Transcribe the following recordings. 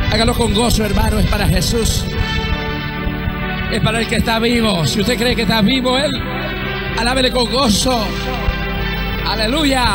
Hágalo con gozo, hermano, es para Jesús. Es para el que está vivo. Si usted cree que está vivo Él, alábele con gozo. Aleluya.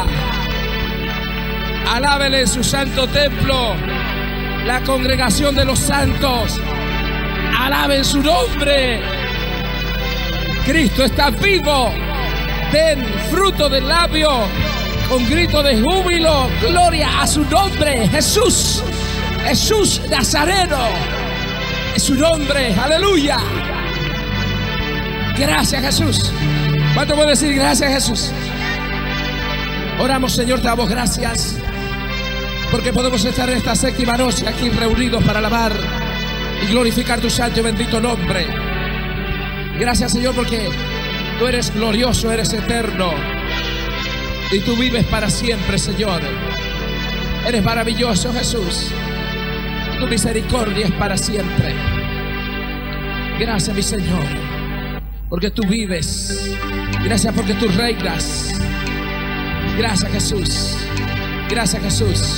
Alábele en su santo templo, la congregación de los santos. Alaben su nombre. Cristo está vivo. Den fruto del labio con grito de júbilo. Gloria a su nombre, Jesús. Jesús Nazareno es su nombre. Aleluya. Gracias, Jesús. ¿Cuánto puedo decir gracias, Jesús? Oramos, Señor, te damos gracias porque podemos estar en esta séptima noche aquí reunidos para alabar y glorificar tu santo y bendito nombre. Gracias, Señor, porque tú eres glorioso, eres eterno y tú vives para siempre, Señor. Eres maravilloso, Jesús. Tu misericordia es para siempre. Gracias, mi Señor, porque tú vives. Gracias porque tú reinas. Gracias, Jesús. Gracias, Jesús.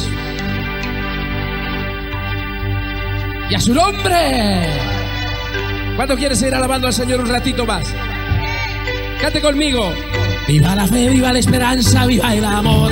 Y a su nombre. ¿Cuánto quieres seguir alabando al Señor un ratito más? Cante conmigo. Viva la fe, viva la esperanza, viva el amor.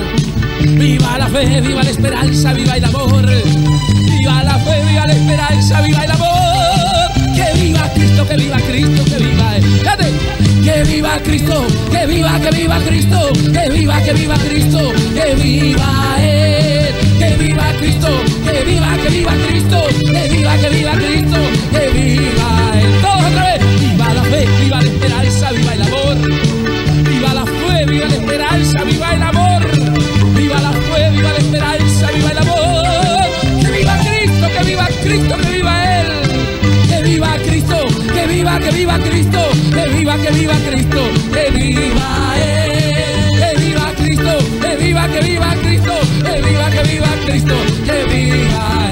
Viva la fe, viva la esperanza, viva el amor. Viva la fe, viva la esperanza, viva el amor. Que viva Cristo, que viva Cristo, que viva Él. ¡Cante! Que viva Cristo, que viva Cristo, que viva Cristo, que viva Él. Que viva Cristo, que viva Cristo, que viva Cristo, que viva Él. Todos otra vez. Viva la fe, viva la esperanza, viva el amor. Viva la fe, viva la esperanza, viva el amor. Viva la fe, viva la esperanza, viva el amor. Que viva Cristo, que viva Cristo, que viva Él. Que viva Cristo, que viva Cristo, que viva Cristo, que viva Él. Que viva Cristo, que viva Cristo, que viva Cristo, que viva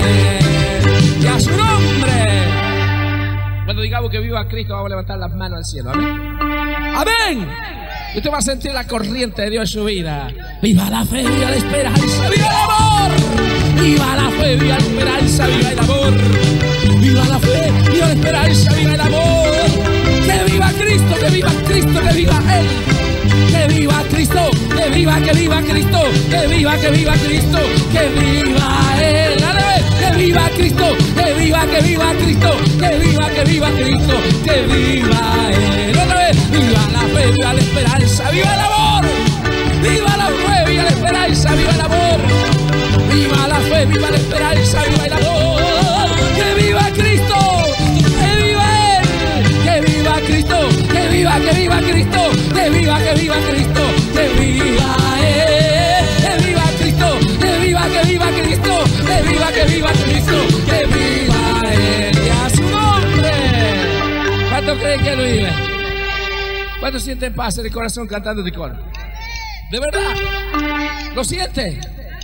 Él. Y a su nombre. Cuando digamos que viva Cristo, vamos a levantar las manos al cielo. Amén. Amén. Y usted va a sentir la corriente de Dios en su vida. Viva la fe, viva la esperanza, viva el amor. Viva la fe, viva la esperanza, viva el amor. Viva la fe, viva la esperanza, viva el amor. Que viva Cristo, que viva Cristo, que viva Él. Que viva Cristo, que viva Cristo, que viva Cristo, que viva Él. Que viva Cristo, que viva Cristo, que viva Cristo, que viva Él. Otra vez, viva la fe, viva la esperanza, viva el amor. Viva la fe, viva la esperanza, viva el amor. Viva la fe, viva la esperanza, viva el amor. Que viva Cristo, que viva Él. Que viva Cristo, que viva Cristo, que viva Cristo, que viva Él. Que viva Cristo, que viva Cristo, que viva Cristo, que viva Él. Y a su nombre. ¿Cuántos creen que Él vive? ¿Cuántos sienten paz en el corazón cantando de coro? ¿De verdad? ¿Lo siente?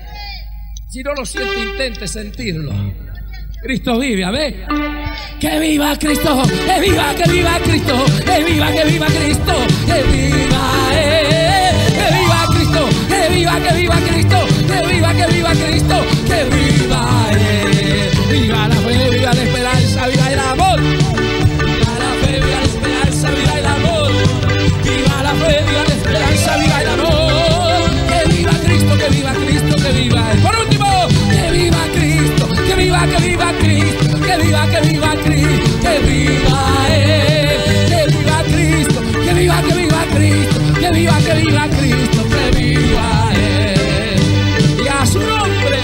Si no lo siente, intente sentirlo. Cristo vive, amén. Que viva Cristo, que viva Cristo, que viva Cristo, que viva Él. Que viva Cristo, que viva Cristo, que viva Cristo, que viva Él. Viva la fe, viva la esperanza, viva el amor. Viva la fe, viva la esperanza, viva el amor. Viva la fe, viva la esperanza, viva el amor. Que viva Cristo, que viva Cristo, que viva Él. Por último, que viva Cristo, que viva Cristo, que viva Cristo, que viva Él. Que viva Cristo, que viva Cristo, que viva Cristo, que viva Él. Y a su nombre.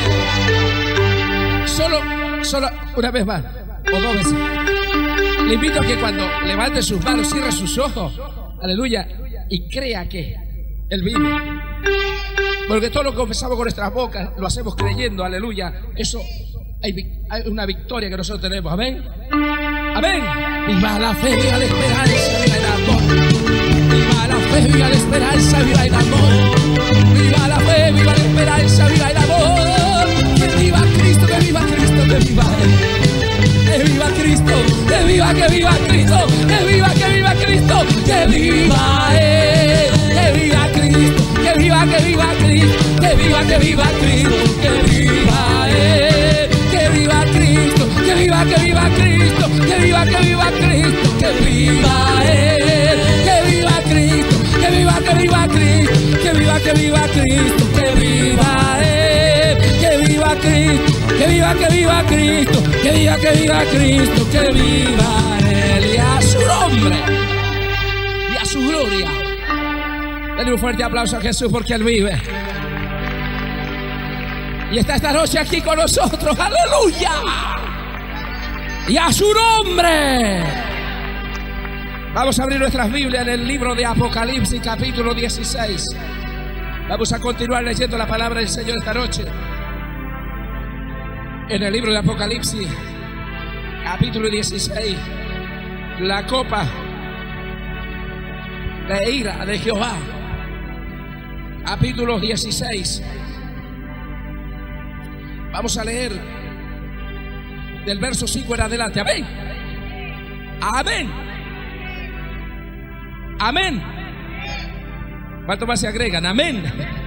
Solo una vez más, o dos veces. Le invito a que cuando levante sus manos, cierre sus ojos, aleluya, y crea que Él vive. Porque todo lo que confesamos con nuestras bocas lo hacemos creyendo, aleluya. Eso hay una victoria que nosotros tenemos, amén. Amén. Viva la fe, viva la esperanza, viva el amor. Viva la fe, viva la esperanza, viva el amor. Viva la fe, viva la esperanza, viva el amor. Que viva Cristo, que viva Cristo, que viva Él. Que viva Cristo, que viva Cristo, que viva Cristo, que viva Él. Que viva Cristo, que viva Cristo, que viva Cristo, que viva Él. Que viva Cristo, que viva Cristo, que viva Él, que viva Cristo, que viva Cristo, que viva Cristo, que viva Él, que viva Cristo, que viva Cristo, que viva Cristo, que viva Él, y a su nombre y a su gloria. Denle un fuerte aplauso a Jesús porque Él vive. Y está esta noche aquí con nosotros, aleluya. Y a su nombre. Vamos a abrir nuestras Biblias en el libro de Apocalipsis, capítulo 16. Vamos a continuar leyendo la palabra del Señor esta noche. En el libro de Apocalipsis, capítulo 16, la copa de ira de Jehová. Capítulo 16. Vamos a leer del verso 5 en adelante. Amén. Amén. Amén. ¿Cuánto más se agregan? Amén.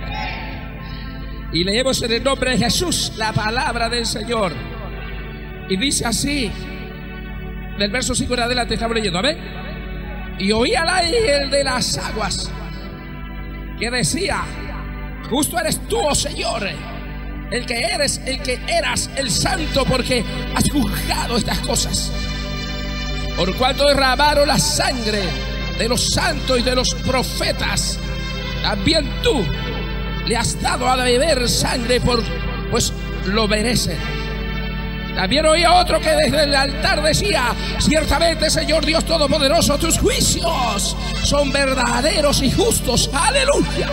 Y leemos en el nombre de Jesús la palabra del Señor. Y dice así, del verso 5 en adelante estamos leyendo. Amén. Y oí al ángel de las aguas que decía: justo eres tú, oh Señor, el que eras el santo, porque has juzgado estas cosas. Por cuanto derramaron la sangre de los santos y de los profetas, también tú le has dado a beber sangre, pues lo merecen. También oía otro que desde el altar decía: ciertamente, Señor Dios Todopoderoso, tus juicios son verdaderos y justos. Aleluya.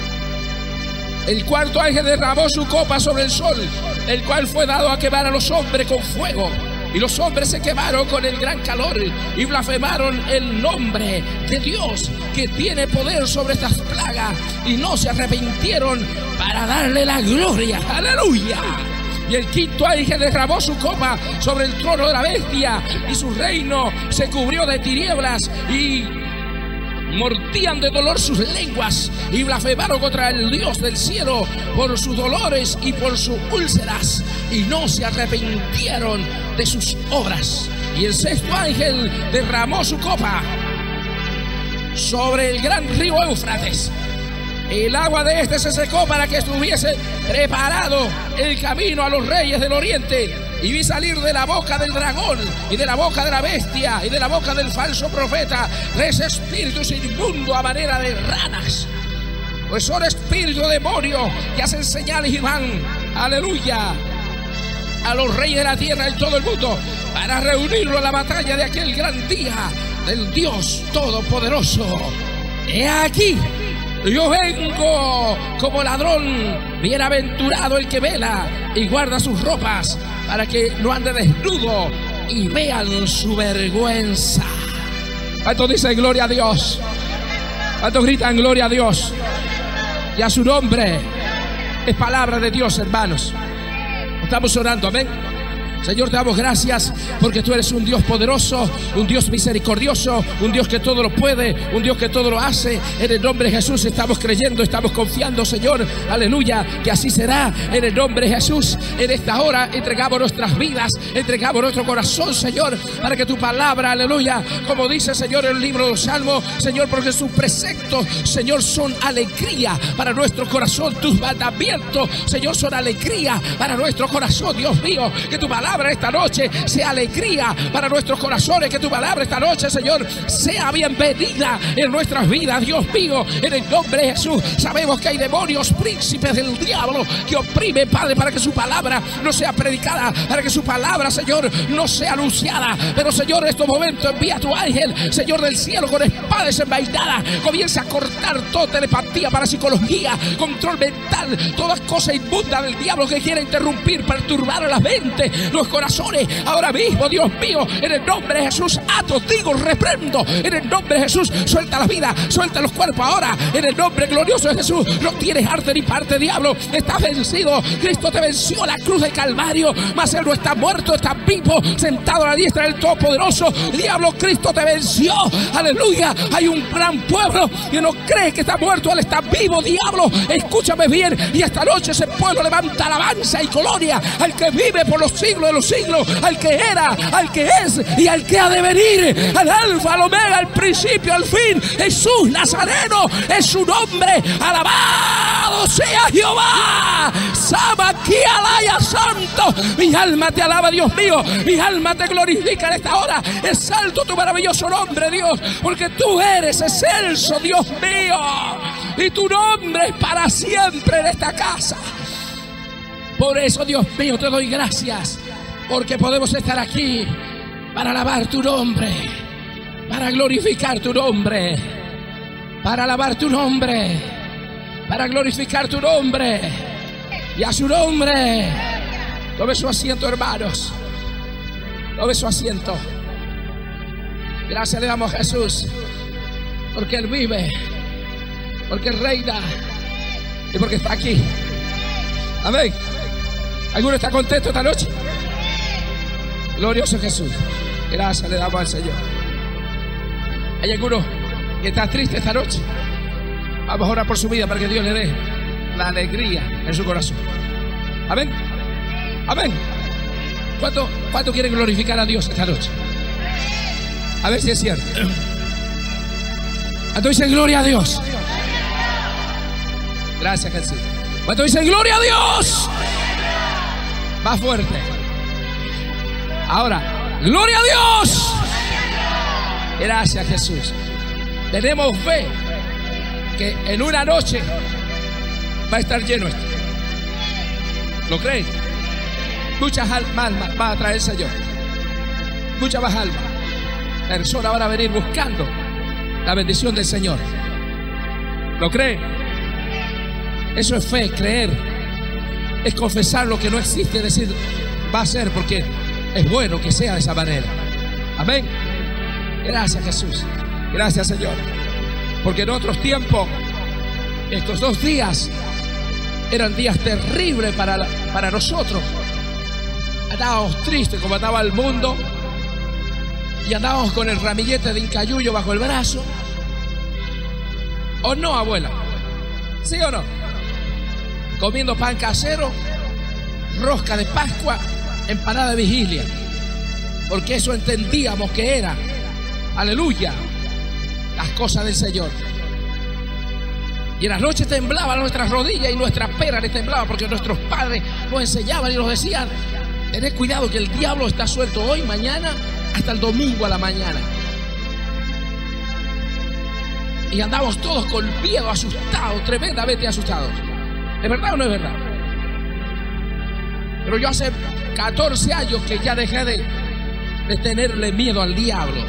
El cuarto ángel derramó su copa sobre el sol, el cual fue dado a quemar a los hombres con fuego. Y los hombres se quemaron con el gran calor y blasfemaron el nombre de Dios, que tiene poder sobre estas plagas, y no se arrepintieron para darle la gloria. Aleluya. Y el quinto ángel derramó su copa sobre el trono de la bestia, y su reino se cubrió de tinieblas, y mordían de dolor sus lenguas y blasfemaron contra el Dios del cielo por sus dolores y por sus úlceras, y no se arrepintieron de sus obras. Y el sexto ángel derramó su copa sobre el gran río Éufrates. El agua de este se secó para que estuviese preparado el camino a los reyes del oriente. Y vi salir de la boca del dragón y de la boca de la bestia y de la boca del falso profeta 3 espíritus inmundos a manera de ranas, pues son espíritus demonios que hacen señales y van, aleluya, a los reyes de la tierra en todo el mundo, para reunirlo a la batalla de aquel gran día del Dios Todopoderoso. He aquí, yo vengo como ladrón. Bienaventurado el que vela y guarda sus ropas, para que no ande desnudo y vean su vergüenza. ¿Cuántos dicen gloria a Dios? ¿Cuántos gritan gloria a Dios? Y a su nombre. Es palabra de Dios, hermanos. Estamos orando, amén. Señor, te damos gracias porque tú eres un Dios poderoso, un Dios misericordioso, un Dios que todo lo puede, un Dios que todo lo hace. En el nombre de Jesús estamos creyendo, estamos confiando, Señor, aleluya, que así será. En el nombre de Jesús, en esta hora entregamos nuestras vidas, entregamos nuestro corazón, Señor, para que tu palabra, aleluya, como dice, Señor, en el libro de los Salmos, Señor, porque sus preceptos, Señor, son alegría para nuestro corazón. Tus mandamientos, Señor, son alegría para nuestro corazón. Dios mío, que tu palabra esta noche sea alegría para nuestros corazones, que tu palabra esta noche, Señor, sea bienvenida en nuestras vidas. Dios mío, en el nombre de Jesús, sabemos que hay demonios, príncipes del diablo, que oprimen, Padre, para que su palabra no sea predicada, para que su palabra, Señor, no sea anunciada. Pero, Señor, en estos momentos envía a tu ángel, Señor del cielo, con espada desenvainada, comienza a cortar toda telepatía, parapsicología, control mental, toda cosa inmunda del diablo que quiere interrumpir, perturbar a la mente, los corazones. Ahora mismo, Dios mío, en el nombre de Jesús, ato, digo, reprendo, en el nombre de Jesús, suelta la vida, suelta los cuerpos ahora, en el nombre glorioso de Jesús. No tienes arte ni parte, diablo, estás vencido. Cristo te venció a la cruz de Calvario, mas Él no está muerto, está vivo, sentado a la diestra del Todopoderoso. Diablo, Cristo te venció, aleluya. Hay un gran pueblo que no cree que está muerto, Él está vivo. Diablo, escúchame bien, y esta noche ese pueblo levanta alabanza y gloria al que vive por los siglos de los siglos, al que era, al que es y al que ha de venir, al alfa, al omega, al principio, al fin. Jesús Nazareno es su nombre. Alabado sea Jehová. Samaquialaya santo. Mi alma te alaba, Dios mío. Mi alma te glorifica en esta hora. Exalto tu maravilloso nombre, Dios, porque tú eres excelso, Dios mío, y tu nombre es para siempre en esta casa. Por eso, Dios mío, te doy gracias, porque podemos estar aquí para alabar tu nombre, para glorificar tu nombre, para alabar tu nombre, para glorificar tu nombre. Y a su nombre, tome su asiento, hermanos. Tome su asiento. Gracias le damos a Jesús, porque Él vive, porque Él reina y porque está aquí. Amén. ¿Alguno está contento esta noche? Glorioso Jesús. Gracias le damos al Señor. ¿Hay alguno que está triste esta noche? Vamos a orar por su vida para que Dios le dé la alegría en su corazón. Amén. Amén. ¿Cuánto quieren glorificar a Dios esta noche? A ver si es cierto. ¿Cuánto dicen gloria a Dios? Gracias, Jesús. ¿Cuánto dicen gloria a Dios? Más fuerte. Ahora, gloria a Dios. Gracias, Jesús. Tenemos fe que en una noche va a estar lleno esto. ¿Lo creen? Muchas almas va a traer el Señor. Muchas más almas. Personas van a venir buscando la bendición del Señor. ¿Lo creen? Eso es fe, creer. Es confesar lo que no existe, decir, va a ser, porque es bueno que sea de esa manera. Amén. Gracias, Jesús. Gracias, Señor. Porque en otros tiempos, estos 2 días eran días terribles para nosotros. Andábamos tristes como andaba el mundo, y andábamos con el ramillete de incayuyo bajo el brazo. ¿O no, abuela? ¿Sí o no? Comiendo pan casero, rosca de Pascua, empanada de vigilia, porque eso entendíamos que era, aleluya, las cosas del Señor. Y en las noches temblaban nuestras rodillas y nuestras peras les temblaban, porque nuestros padres nos enseñaban y nos decían: tened cuidado que el diablo está suelto hoy, mañana, hasta el domingo a la mañana. Y andamos todos con miedo, asustados, tremendamente asustados. ¿Es verdad o no es verdad? Pero yo hace 14 años que ya dejé de tenerle miedo al diablo.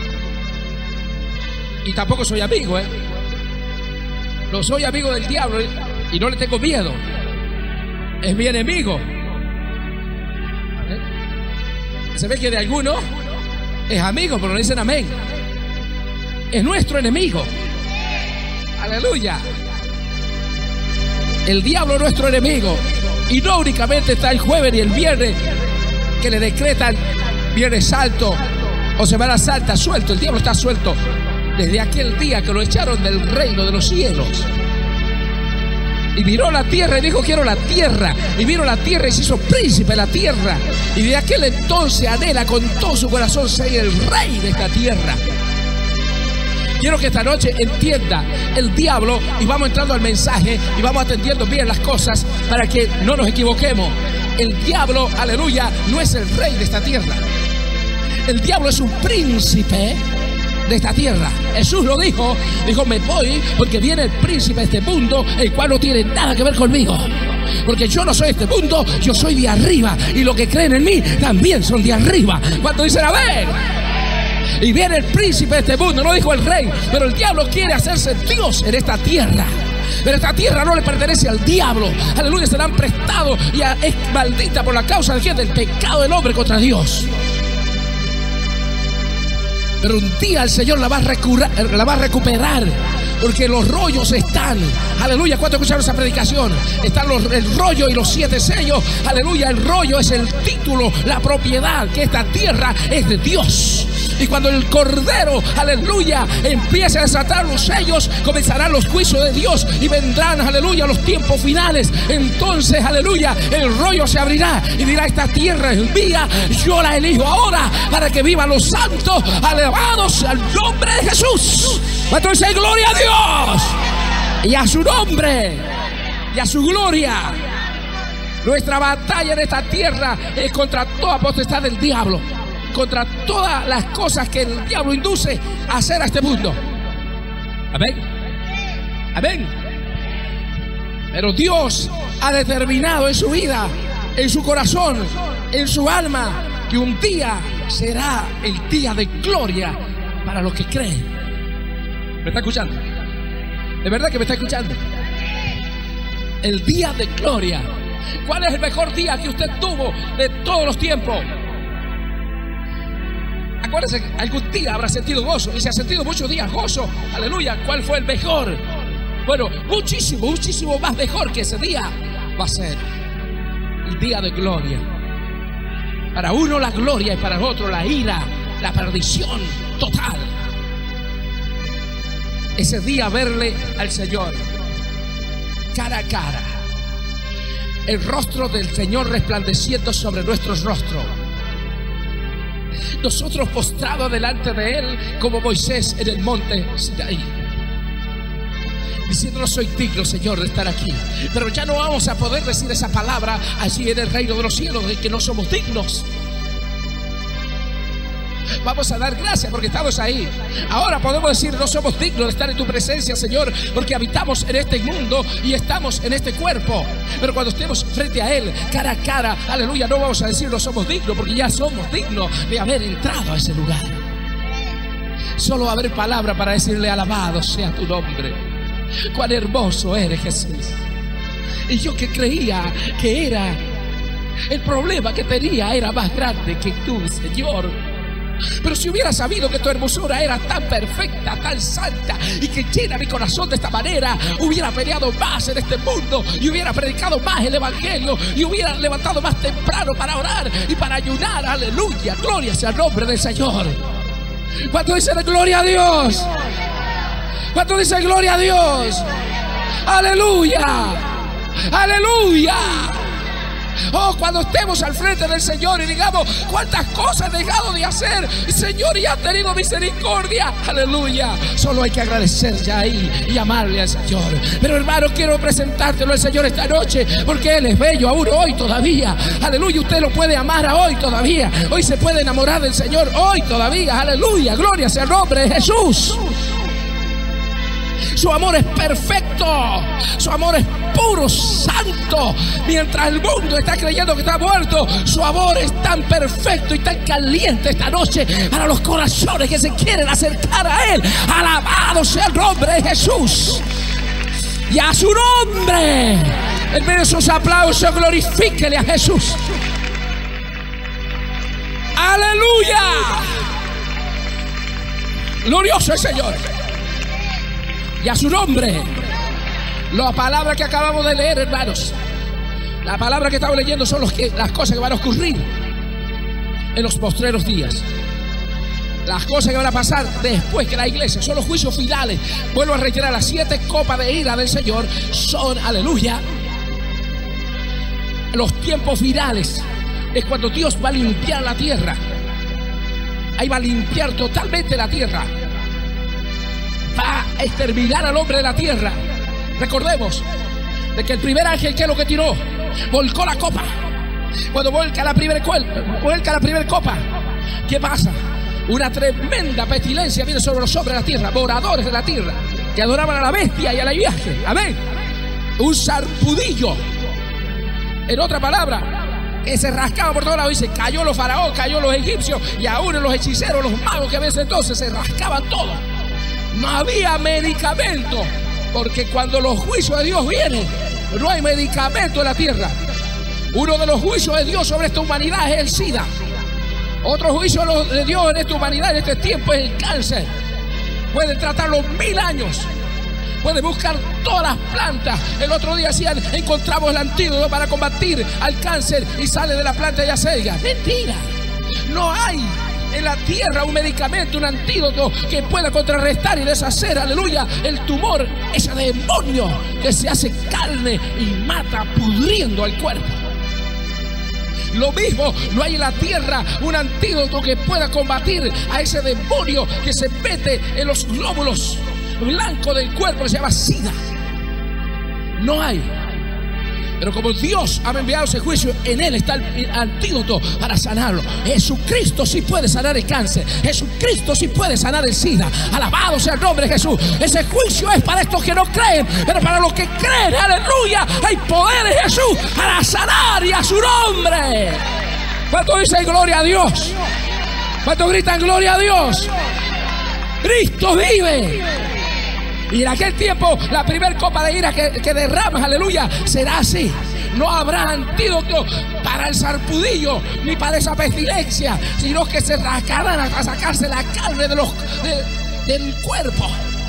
Y tampoco soy amigo, No soy amigo del diablo y no le tengo miedo. Es mi enemigo. Se ve que de algunos es amigo, pero no dicen amén. Es nuestro enemigo. Aleluya. El diablo es nuestro enemigo. Y no únicamente está el jueves y el viernes que le decretan Viernes Santo o Semana Santa suelto. El diablo está suelto desde aquel día que lo echaron del reino de los cielos. Y miró la tierra y dijo: quiero la tierra. Y vino la tierra y se hizo príncipe de la tierra. Y de aquel entonces anhela con todo su corazón ser el rey de esta tierra. Quiero que esta noche entienda el diablo, y vamos entrando al mensaje y vamos atendiendo bien las cosas para que no nos equivoquemos. El diablo, aleluya, no es el rey de esta tierra. El diablo es un príncipe de esta tierra. Jesús lo dijo, me voy porque viene el príncipe de este mundo, el cual no tiene nada que ver conmigo. Porque yo no soy de este mundo, yo soy de arriba, y los que creen en mí también son de arriba. ¿Cuánto dicen amén? Y viene el príncipe de este mundo, no dijo el rey, pero el diablo quiere hacerse Dios en esta tierra. Pero esta tierra no le pertenece al diablo. Aleluya, se la han prestado y es maldita por la causa del pecado del hombre contra Dios. Pero un día el Señor la va a recuperar, porque los rollos están. Aleluya, ¿cuánto escucharon esa predicación? Están el rollo y los 7 sellos. Aleluya, el rollo es el título, la propiedad, que esta tierra es de Dios. Y cuando el Cordero, aleluya, empiece a desatar los sellos, comenzarán los juicios de Dios y vendrán, aleluya, los tiempos finales. Entonces, aleluya, el rollo se abrirá y dirá: esta tierra es mía, yo la elijo ahora para que vivan los santos. Alabados al nombre de Jesús. Entonces, gloria a Dios y a su nombre y a su gloria. Nuestra batalla en esta tierra es contra toda potestad del diablo, contra todas las cosas que el diablo induce a hacer a este mundo. Amén. Amén. Pero Dios ha determinado en su vida, en su corazón, en su alma, que un día será el día de gloria para los que creen. ¿Me está escuchando? ¿De verdad que me está escuchando? El día de gloria. ¿Cuál es el mejor día que usted tuvo de todos los tiempos? Acuérdese, algún día habrá sentido gozo, y se ha sentido muchos días gozo. Aleluya. ¿Cuál fue el mejor? Bueno, muchísimo, muchísimo más mejor que ese día va a ser el día de gloria. Para uno la gloria y para el otro la ira, la perdición total. Ese día verle al Señor cara a cara, el rostro del Señor resplandeciendo sobre nuestros rostros, nosotros postrados delante de Él como Moisés en el monte Sinaí, diciendo: no soy digno, Señor, de estar aquí. Pero ya no vamos a poder decir esa palabra allí en el reino de los cielos, de que no somos dignos. Vamos a dar gracias porque estamos ahí. Ahora podemos decir: no somos dignos de estar en tu presencia, Señor, porque habitamos en este mundo y estamos en este cuerpo. Pero cuando estemos frente a Él, cara a cara, aleluya, no vamos a decir no somos dignos, porque ya somos dignos de haber entrado a ese lugar. Solo va a haber palabra para decirle: alabado sea tu nombre. Cuán hermoso eres, Jesús. Y yo que creía que era el problema que tenía era más grande que tú, Señor. Pero si hubiera sabido que tu hermosura era tan perfecta, tan santa, y que llena mi corazón de esta manera, hubiera peleado más en este mundo, y hubiera predicado más el evangelio, y hubiera levantado más temprano para orar y para ayunar. Aleluya, gloria sea el nombre del Señor. ¿Cuánto dicen gloria a Dios? ¿Cuánto dicen gloria a Dios? Aleluya, aleluya. Oh, cuando estemos al frente del Señor y digamos: cuántas cosas he dejado de hacer, Señor, y has tenido misericordia. Aleluya. Solo hay que agradecer ya ahí y amarle al Señor. Pero hermano, quiero presentártelo al Señor esta noche, porque Él es bello aún hoy todavía. Aleluya. Usted lo puede amar a hoy todavía. Hoy se puede enamorar del Señor hoy todavía. Aleluya. Gloria sea el nombre de Jesús. Su amor es perfecto, su amor es puro, santo. Mientras el mundo está creyendo que está muerto, su amor es tan perfecto y tan caliente esta noche para los corazones que se quieren acercar a Él. Alabado sea el nombre de Jesús. Y a su nombre, en medio de sus aplausos, glorifíquele a Jesús. Aleluya. Glorioso el Señor. Y a su nombre. La palabra que acabamos de leer, hermanos, la palabra que estamos leyendo son las cosas que van a ocurrir en los postreros días. Las cosas que van a pasar después que la iglesia, son los juicios finales. Vuelvo a reiterar: las 7 copas de ira del Señor son, aleluya, los tiempos finales. Es cuando Dios va a limpiar la tierra. Ahí va a limpiar totalmente la tierra. Va a exterminar al hombre de la tierra. Recordemos de que el primer ángel, ¿qué es lo que tiró? Volcó la copa. Cuando vuelca la primera copa, ¿qué pasa? Una tremenda pestilencia viene sobre los hombres de la tierra, moradores de la tierra, que adoraban a la bestia y a la imagen. Amén. Un sarpudillo. En otra palabra, que se rascaba por todos lados. Dice: cayó los faraón, cayó los egipcios, y aún los hechiceros, los magos que a veces entonces se rascaban todo. No había medicamento, porque cuando los juicios de Dios vienen, no hay medicamento en la tierra. Uno de los juicios de Dios sobre esta humanidad es el SIDA. Otro juicio de Dios en esta humanidad, en este tiempo, es el cáncer. Pueden tratarlo 1000 años. Pueden buscar todas las plantas. El otro día decían: encontramos el antídoto para combatir al cáncer, y sale de la planta y ya selga. Mentira. No hay en la tierra un medicamento, un antídoto que pueda contrarrestar y deshacer, aleluya, el tumor, ese demonio que se hace carne y mata pudriendo al cuerpo. Lo mismo, no hay en la tierra un antídoto que pueda combatir a ese demonio que se mete en los glóbulos blancos del cuerpo, que se llama SIDA. No hay. Pero como Dios ha enviado ese juicio, en Él está el antídoto para sanarlo. Jesucristo sí puede sanar el cáncer. Jesucristo sí puede sanar el SIDA. Alabado sea el nombre de Jesús. Ese juicio es para estos que no creen, pero para los que creen, aleluya, hay poder en Jesús para sanar y a su nombre. ¿Cuánto dicen gloria a Dios? ¿Cuánto gritan gloria a Dios? Cristo vive. Y en aquel tiempo la primer copa de ira que derramas, aleluya, será así. No habrá antídoto para el sarpudillo ni para esa pestilencia, sino que se rascarán hasta sacarse la carne del cuerpo.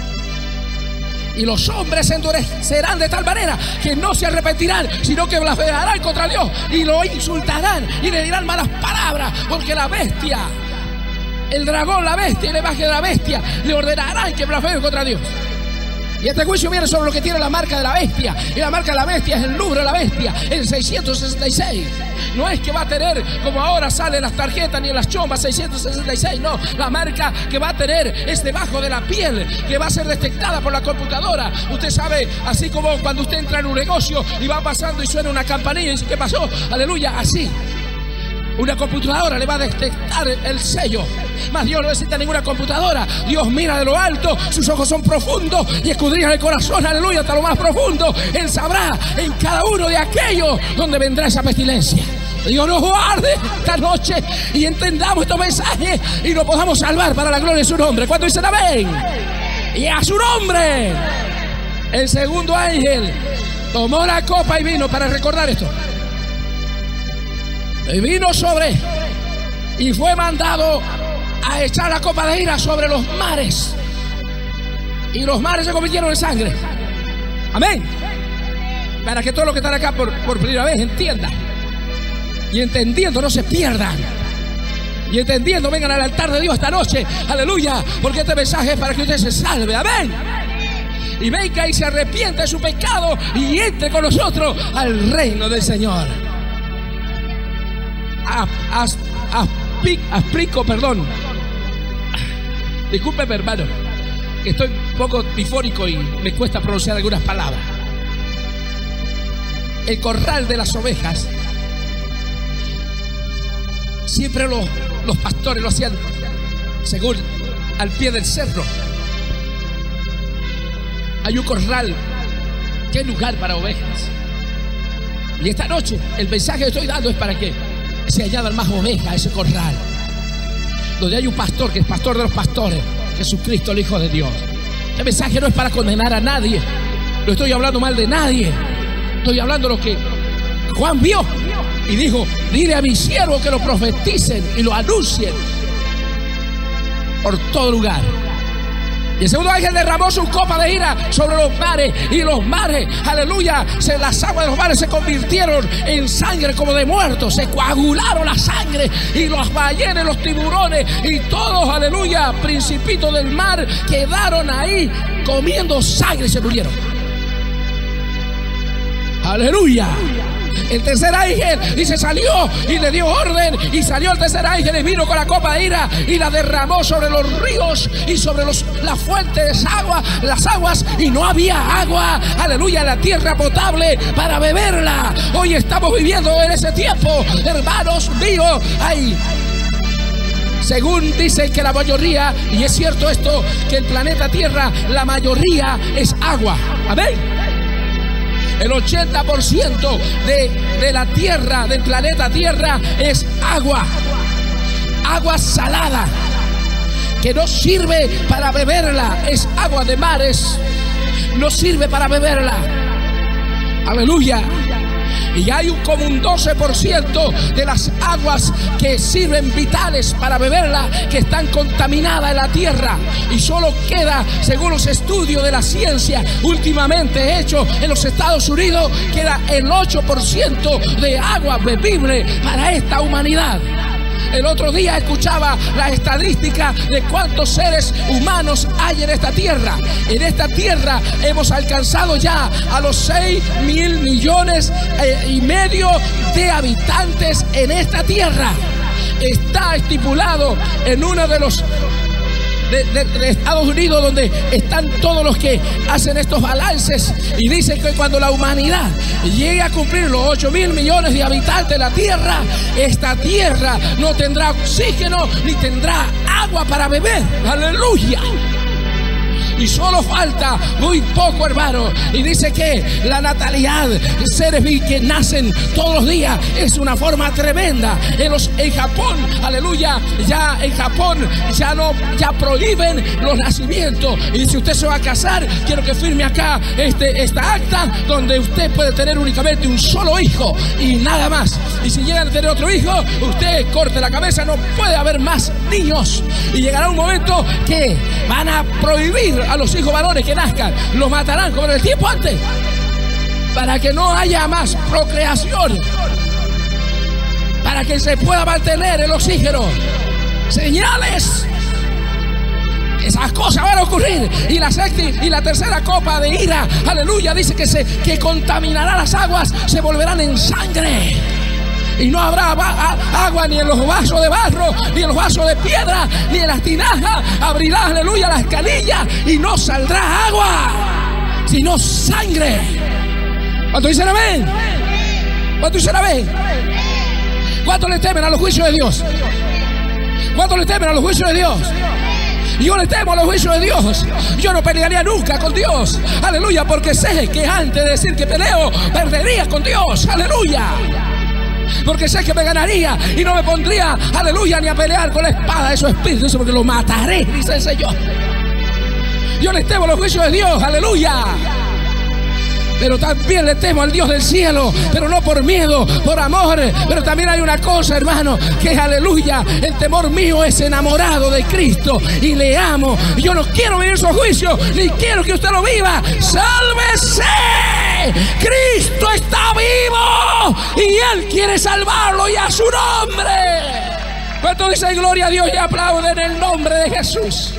Y los hombres se endurecerán de tal manera que no se arrepentirán, sino que blasfemarán contra Dios y lo insultarán y le dirán malas palabras, porque la bestia, el dragón, la bestia y la imagen de la bestia le ordenarán que blasfemen contra Dios. Y este juicio viene sobre lo que tiene la marca de la bestia. Y la marca de la bestia es el número de la bestia, el 666. No es que va a tener, como ahora salen las tarjetas ni en las chombas, 666. No, la marca que va a tener es debajo de la piel, que va a ser detectada por la computadora. Usted sabe, así como cuando usted entra en un negocio y va pasando y suena una campanilla y dice, ¿qué pasó? Aleluya, así. Una computadora le va a detectar el sello. Mas Dios no necesita ninguna computadora. Dios mira de lo alto, sus ojos son profundos y escudriñan el corazón, aleluya, hasta lo más profundo. Él sabrá en cada uno de aquellos donde vendrá esa pestilencia. Dios nos guarde esta noche y entendamos estos mensajes y nos podamos salvar para la gloria de su nombre. ¿Cuánto dicen amén? Y a su nombre. El segundo ángel tomó la copa y vino para recordar esto. Y vino sobre y fue mandado a echar la copa de ira sobre los mares. Y los mares se convirtieron en sangre. Amén. Para que todos los que están acá por primera vez entiendan. Y entendiendo no se pierdan. Y entendiendo vengan al altar de Dios esta noche. Aleluya. Porque este mensaje es para que usted se salve. Amén. Y venga y se arrepienta de su pecado y entre con nosotros al reino del Señor. Perdón. Discúlpeme, hermano, que estoy un poco difónico y me cuesta pronunciar algunas palabras. El corral de las ovejas, siempre los pastores lo hacían según al pie del cerro. Hay un corral que es lugar para ovejas. Y esta noche el mensaje que estoy dando es para que se añadan más ovejas a ese corral, donde hay un pastor que es pastor de los pastores, Jesucristo, el Hijo de Dios. Este mensaje no es para condenar a nadie, no estoy hablando mal de nadie, estoy hablando de lo que Juan vio y dijo: dile a mis siervos que lo profeticen y lo anuncien por todo lugar. Y el segundo ángel derramó su copa de ira sobre los mares. Y los mares, aleluya, las aguas de los mares se convirtieron en sangre como de muertos. Se coagularon la sangre. Y los ballenas, los tiburones y todos, aleluya, principitos del mar quedaron ahí comiendo sangre y se murieron. Aleluya. El tercer ángel y se salió y le dio orden, y salió el tercer ángel y vino con la copa de ira y la derramó sobre los ríos y sobre las fuentes de agua, las aguas, y no había agua, aleluya, en la tierra potable para beberla. Hoy estamos viviendo en ese tiempo, hermanos míos. Según dicen que la mayoría, y es cierto esto, que el planeta Tierra, la mayoría es agua. Amén. El 80% de la tierra, del planeta Tierra, es agua. Agua salada, que no sirve para beberla. Es agua de mares, no sirve para beberla. Aleluya. Y hay como un 12% de las aguas que sirven vitales para beberla, que están contaminadas en la tierra. Y solo queda, según los estudios de la ciencia últimamente hechos en los Estados Unidos, queda el 8% de agua bebible para esta humanidad. El otro día escuchaba la estadística de cuántos seres humanos hay en esta tierra. En esta tierra hemos alcanzado ya a los 6.000 millones y medio de habitantes en esta tierra. Está estipulado en uno de los de Estados Unidos, donde están todos los que hacen estos balances, y dicen que cuando la humanidad llegue a cumplir los 8.000 millones de habitantes de la tierra, esta tierra no tendrá oxígeno ni tendrá agua para beber. ¡Aleluya! Y solo falta muy poco, hermano. Y dice que la natalidad, seres que nacen todos los días, es una forma tremenda. En Japón, aleluya, ya en Japón ya prohíben los nacimientos. Y si usted se va a casar, quiero que firme acá esta acta, donde usted puede tener únicamente un solo hijo y nada más. Y si llegan a tener otro hijo, usted corte la cabeza, no puede haber más niños. Y llegará un momento que van a prohibir a los hijos varones que nazcan, los matarán como en el tiempo antes, para que no haya más procreación, para que se pueda mantener el oxígeno. Señales, esas cosas van a ocurrir. Y la tercera copa de ira, aleluya, dice que contaminará las aguas, se volverán en sangre. Y no habrá agua ni en los vasos de barro, ni en los vasos de piedra, ni en las tinajas. Abrirá, aleluya, las canillas y no saldrá agua, sino sangre. ¿Cuántos dicen amén? ¿Cuántos dicen amén? ¿Cuántos le temen a los juicios de Dios? ¿Cuántos le temen a los juicios de Dios? Yo le temo a los juicios de Dios. Yo no pelearía nunca con Dios, aleluya, porque sé que antes de decir que peleo, perdería con Dios, aleluya. Porque sé que me ganaría y no me pondría, aleluya, ni a pelear con la espada de su espíritu, porque lo mataré, dice el Señor. Yo le temo a los juicios de Dios, aleluya. Pero también le temo al Dios del cielo, pero no por miedo, por amor. Pero también hay una cosa, hermano, que aleluya, el temor mío es enamorado de Cristo y le amo. Yo no quiero vivir su juicio, ni quiero que usted lo viva. ¡Sálvese! Cristo está vivo y Él quiere salvarlo, y a su nombre. ¿Cuánto dicen gloria a Dios y aplauden en el nombre de Jesús?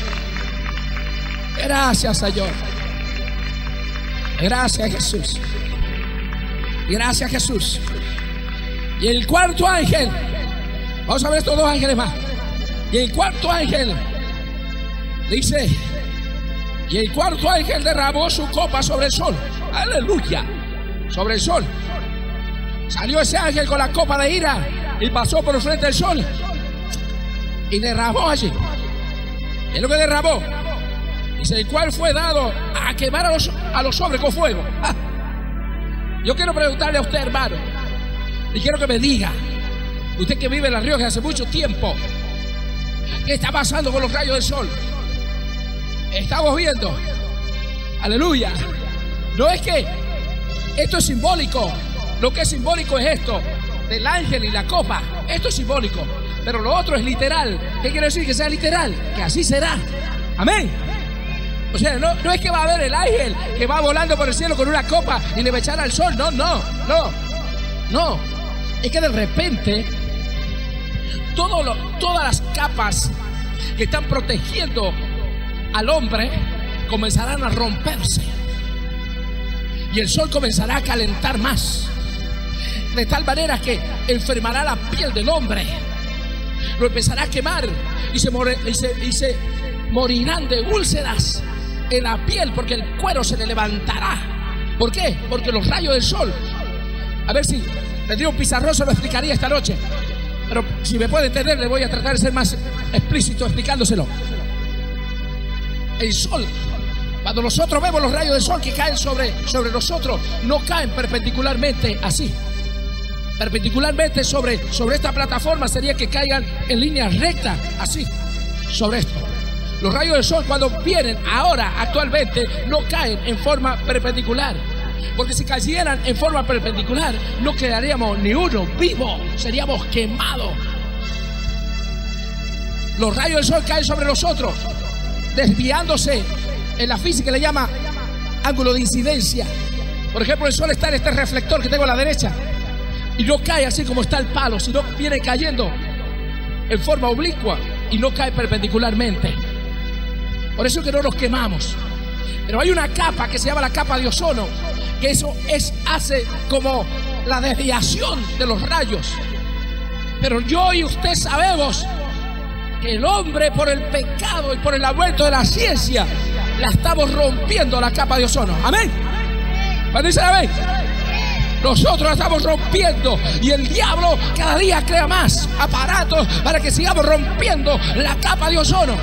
Gracias, Señor. Gracias, Jesús. Gracias, Jesús. Y el cuarto ángel, vamos a ver estos dos ángeles más. Y el cuarto ángel dice, y el cuarto ángel derramó su copa sobre el sol. Aleluya. Sobre el sol. Salió ese ángel con la copa de ira y pasó por el frente del sol y derramó allí. Es lo que derramó. Dice, el cual fue dado a quemar a los hombres con fuego. Yo quiero preguntarle a usted, hermano, y quiero que me diga, usted que vive en La Rioja hace mucho tiempo, ¿qué está pasando con los rayos del sol? Estamos viendo, aleluya. No es que esto es simbólico. Lo que es simbólico es esto del ángel y la copa. Esto es simbólico, pero lo otro es literal. ¿Qué quiere decir? Que sea literal, que así será. Amén. O sea, no es que va a haber el ángel que va volando por el cielo con una copa y le va a echar al sol. No. Es que de repente todas las capas que están protegiendo al hombre comenzarán a romperse. Y el sol comenzará a calentar más, de tal manera que enfermará la piel del hombre. Lo empezará a quemar y se morirán de úlceras en la piel, porque el cuero se le levantará. ¿Por qué? Porque los rayos del sol, a ver si tendría un pizarrón, se lo explicaría esta noche, pero si me puede entender, le voy a tratar de ser más explícito explicándoselo. El sol, cuando nosotros vemos los rayos del sol que caen sobre nosotros, no caen perpendicularmente así. Perpendicularmente sobre esta plataforma sería que caigan en línea recta, así, sobre esto. Los rayos del sol, cuando vienen ahora, actualmente, no caen en forma perpendicular, porque si cayeran en forma perpendicular, no quedaríamos ni uno vivo, seríamos quemados. Los rayos del sol caen sobre nosotros, desviándose. En la física le llama ángulo de incidencia. Por ejemplo, el sol está en este reflector que tengo a la derecha y no cae así como está el palo, sino viene cayendo en forma oblicua y no cae perpendicularmente. Por eso que no nos quemamos. Pero hay una capa que se llama la capa de ozono, que eso hace como la desviación de los rayos. Pero yo y usted sabemos que el hombre, por el pecado y por el aumento de la ciencia, la estamos rompiendo, la capa de ozono. Amén. ¿Cuándo dicen amén? Nosotros la estamos rompiendo y el diablo cada día crea más aparatos para que sigamos rompiendo la capa de ozono.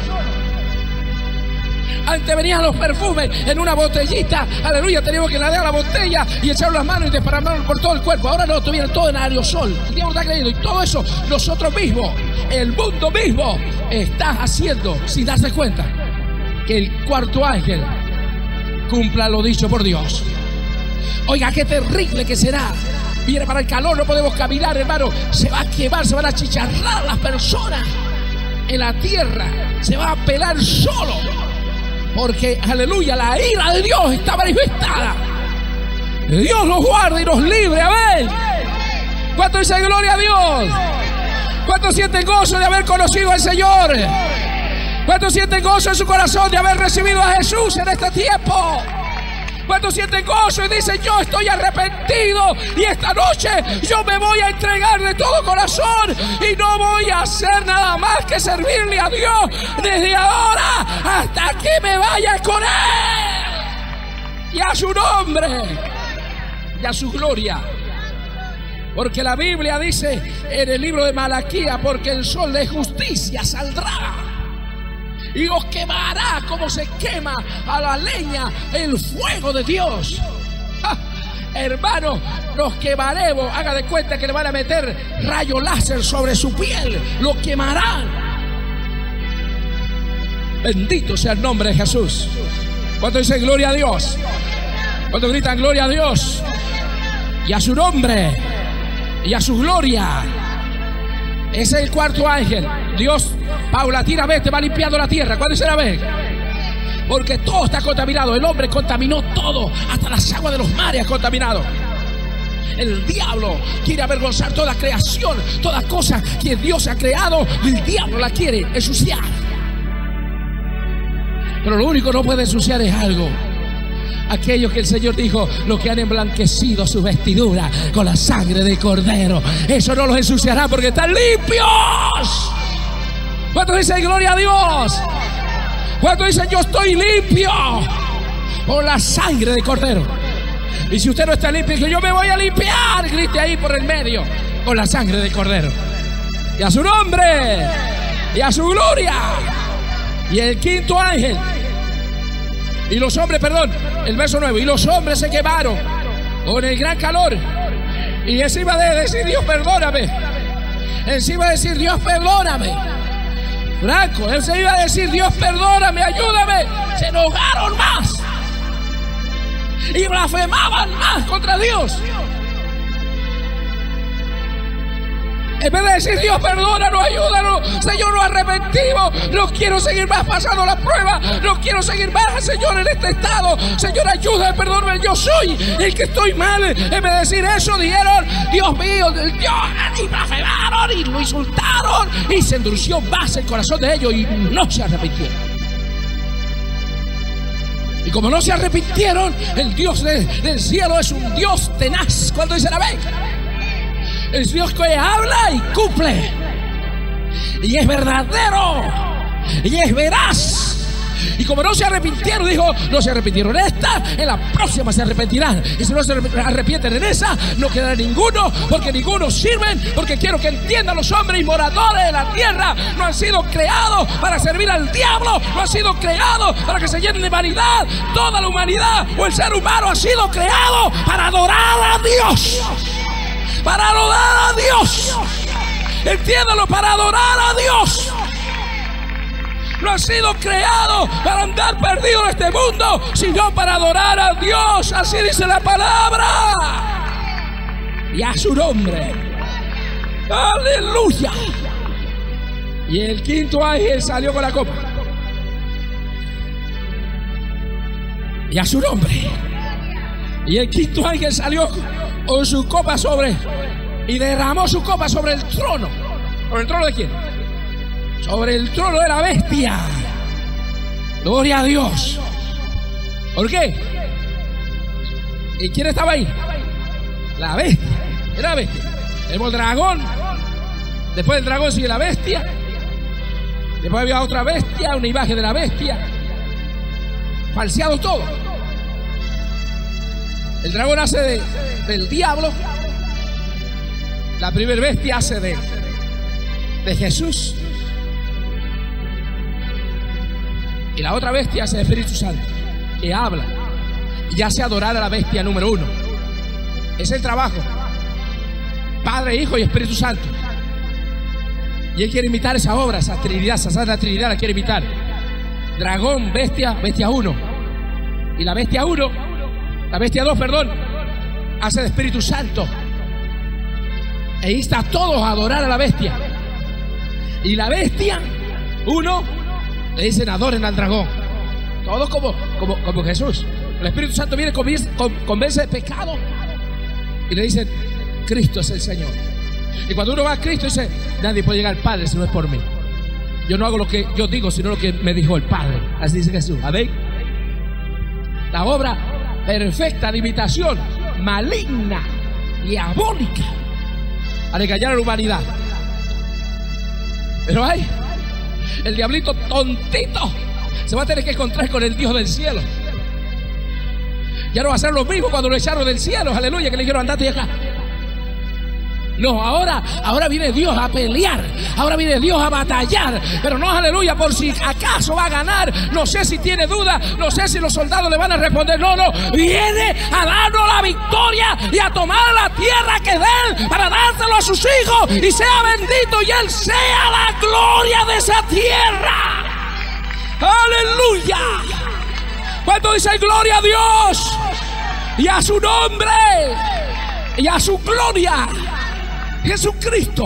Antes venían los perfumes en una botellita, aleluya, teníamos que ladear la botella y echar las manos y desparramarlo por todo el cuerpo. Ahora no, viene todo en aerosol. El diablo está creyendo, y todo eso nosotros mismos, el mundo mismo, está haciendo sin darse cuenta que el cuarto ángel cumpla lo dicho por Dios. Oiga, qué terrible que será. Viene para el calor, no podemos caminar, hermano. Se va a quemar, se van a achicharrar las personas en la tierra. Se va a pelar solo. Porque, aleluya, la ira de Dios está manifestada. Dios nos guarde y nos libre, amén. ¿Cuánto dice gloria a Dios? ¿Cuántos sienten gozo de haber conocido al Señor? ¿Cuántos sienten gozo en su corazón de haber recibido a Jesús en este tiempo? ¿Cuántos sienten gozo y dicen, yo estoy arrepentido y esta noche yo me voy a entregar de todo corazón y no voy a hacer nada más que servirle a Dios desde ahora hasta que me vaya con Él? Y a su nombre y a su gloria. Porque la Biblia dice en el libro de Malaquías, porque el sol de justicia saldrá y os quemará como se quema a la leña el fuego de Dios. Hermano, nos quemaremos. Haga de cuenta que le van a meter rayo láser sobre su piel. Lo quemarán. Bendito sea el nombre de Jesús. ¿Cuánto dicen gloria a Dios? ¿Cuánto gritan gloria a Dios? Y a su nombre y a su gloria. Ese es el cuarto ángel. Dios paulatinamente va limpiando la tierra. ¿Cuándo se la ve? Porque todo está contaminado. El hombre contaminó todo, hasta las aguas de los mares ha contaminado. El diablo quiere avergonzar toda creación, toda cosa que Dios ha creado. El diablo la quiere ensuciar. Pero lo único que no puede ensuciar es algo. Aquellos que el Señor dijo, los que han emblanquecido su vestidura con la sangre de cordero, eso no los ensuciará porque están limpios. ¿Cuántos dicen gloria a Dios? ¿Cuántos dicen yo estoy limpio por la sangre de cordero? Y si usted no está limpio, yo me voy a limpiar, grite ahí por el medio, con la sangre de cordero. Y a su nombre y a su gloria. Y el quinto ángel. Y los hombres, perdón, el verso 9. Y los hombres se quemaron con el gran calor. Y encima de decir Dios perdóname, encima de decir Dios perdóname, Franco, él se iba a decir Dios perdóname, ayúdame, se enojaron más y blasfemaban más contra Dios. En vez de decir Dios perdónanos, ayúdanos, Señor, nos arrepentimos, no quiero seguir más pasando la prueba, no quiero seguir más, Señor, en este estado, Señor, ayúdame, perdóname, yo soy el que estoy mal. En vez de decir eso, dijeron Dios mío, Dios, y blasfemaron y lo insultaron y se endureció más el corazón de ellos y no se arrepintieron. Y como no se arrepintieron, el Dios del cielo es un Dios tenaz. ¿Cuándo dice amén? Es Dios que habla y cumple. Y es verdadero. Y es veraz. Y como no se arrepintieron, dijo, no se arrepintieron en esta, en la próxima se arrepentirán. Y si no se arrepienten en esa, no quedará ninguno, porque ninguno sirven. Porque quiero que entiendan los hombres y moradores de la tierra, no han sido creados para servir al diablo, no han sido creados para que se llenen de vanidad. Toda la humanidad o el ser humano ha sido creado para adorar a Dios. Para adorar a Dios. Entiéndalo, para adorar a Dios. No ha sido creado para andar perdido en este mundo, sino para adorar a Dios. Así dice la palabra. Y a su nombre. Aleluya. Y el quinto ángel salió con la copa. Y a su nombre. Y el quinto ángel salió con su copa sobre, y derramó su copa sobre el trono. ¿Sobre el trono de quién? sobre el trono de la bestia. Gloria a Dios. ¿Por qué? ¿Y quién estaba ahí? La bestia. Era la bestia. Tenemos el dragón. Después del dragón sigue la bestia. Después había otra bestia, una imagen de la bestia. Falseado todo. El dragón hace del diablo. La primera bestia hace de Jesús. Y la otra bestia hace de Espíritu Santo, que habla y hace adorar a la bestia número 1. Es el trabajo. Padre, Hijo y Espíritu Santo. Y él quiere imitar esa obra, esa Trinidad, esa Santa Trinidad la quiere imitar. Dragón, bestia, bestia 1. Y la bestia 1, la bestia 2, perdón, hace de Espíritu Santo. E insta a todos a adorar a la bestia. Y la bestia 1 le dicen adoren al dragón. Todos como Jesús. El Espíritu Santo viene, convence de pecado. Y le dicen, Cristo es el Señor. Y cuando uno va a Cristo dice, nadie puede llegar al Padre si no es por mí. Yo no hago lo que yo digo, sino lo que me dijo el Padre. Así dice Jesús. Amén. La obra perfecta de imitación, maligna, diabólica, para engañar a la humanidad. Pero hay el diablito tontito se va a tener que encontrar con el Dios del cielo. Ya no va a ser lo mismo cuando lo echaron del cielo, aleluya, que le dijeron andate de acá. No, ahora viene Dios a pelear, ahora viene Dios a batallar, pero no, aleluya, por si acaso va a ganar. No sé si tiene duda, no sé si los soldados le van a responder. No, viene a darnos la victoria y a tomar la tierra que de él para dárselo a sus hijos, y sea bendito y él sea la gloria de esa tierra. Aleluya. ¿Cuánto dice gloria a Dios y a su nombre y a su gloria? Jesucristo.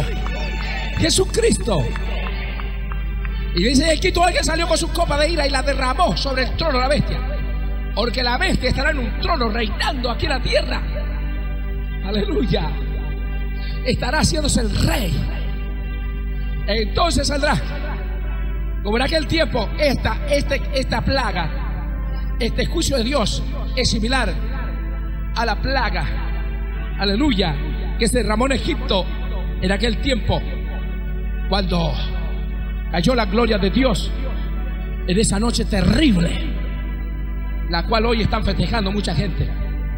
Y dice el quinto ángel salió con su copa de ira y la derramó sobre el trono de la bestia, porque la bestia estará en un trono reinando aquí en la tierra. Aleluya. Estará haciéndose el rey. Entonces saldrá, como en aquel tiempo, esta plaga, este juicio de Dios es similar a la plaga, aleluya, que se derramó en Egipto en aquel tiempo, cuando cayó la gloria de Dios en esa noche terrible, la cual hoy están festejando mucha gente.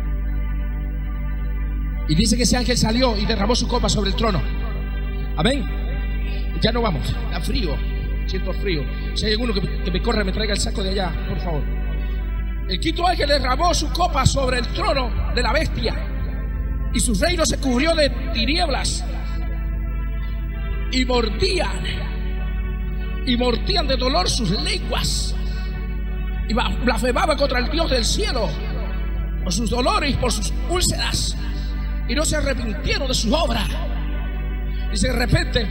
Y dice que ese ángel salió y derramó su copa sobre el trono. Amén. Ya no vamos, está frío, siento frío. Si hay alguno que me corra, me traiga el saco de allá, por favor. El quinto ángel derramó su copa sobre el trono de la bestia, y su reino se cubrió de tinieblas, y mordían de dolor sus lenguas, y blasfemaban contra el Dios del cielo por sus dolores y por sus úlceras, y no se arrepintieron de su obra. Y de repente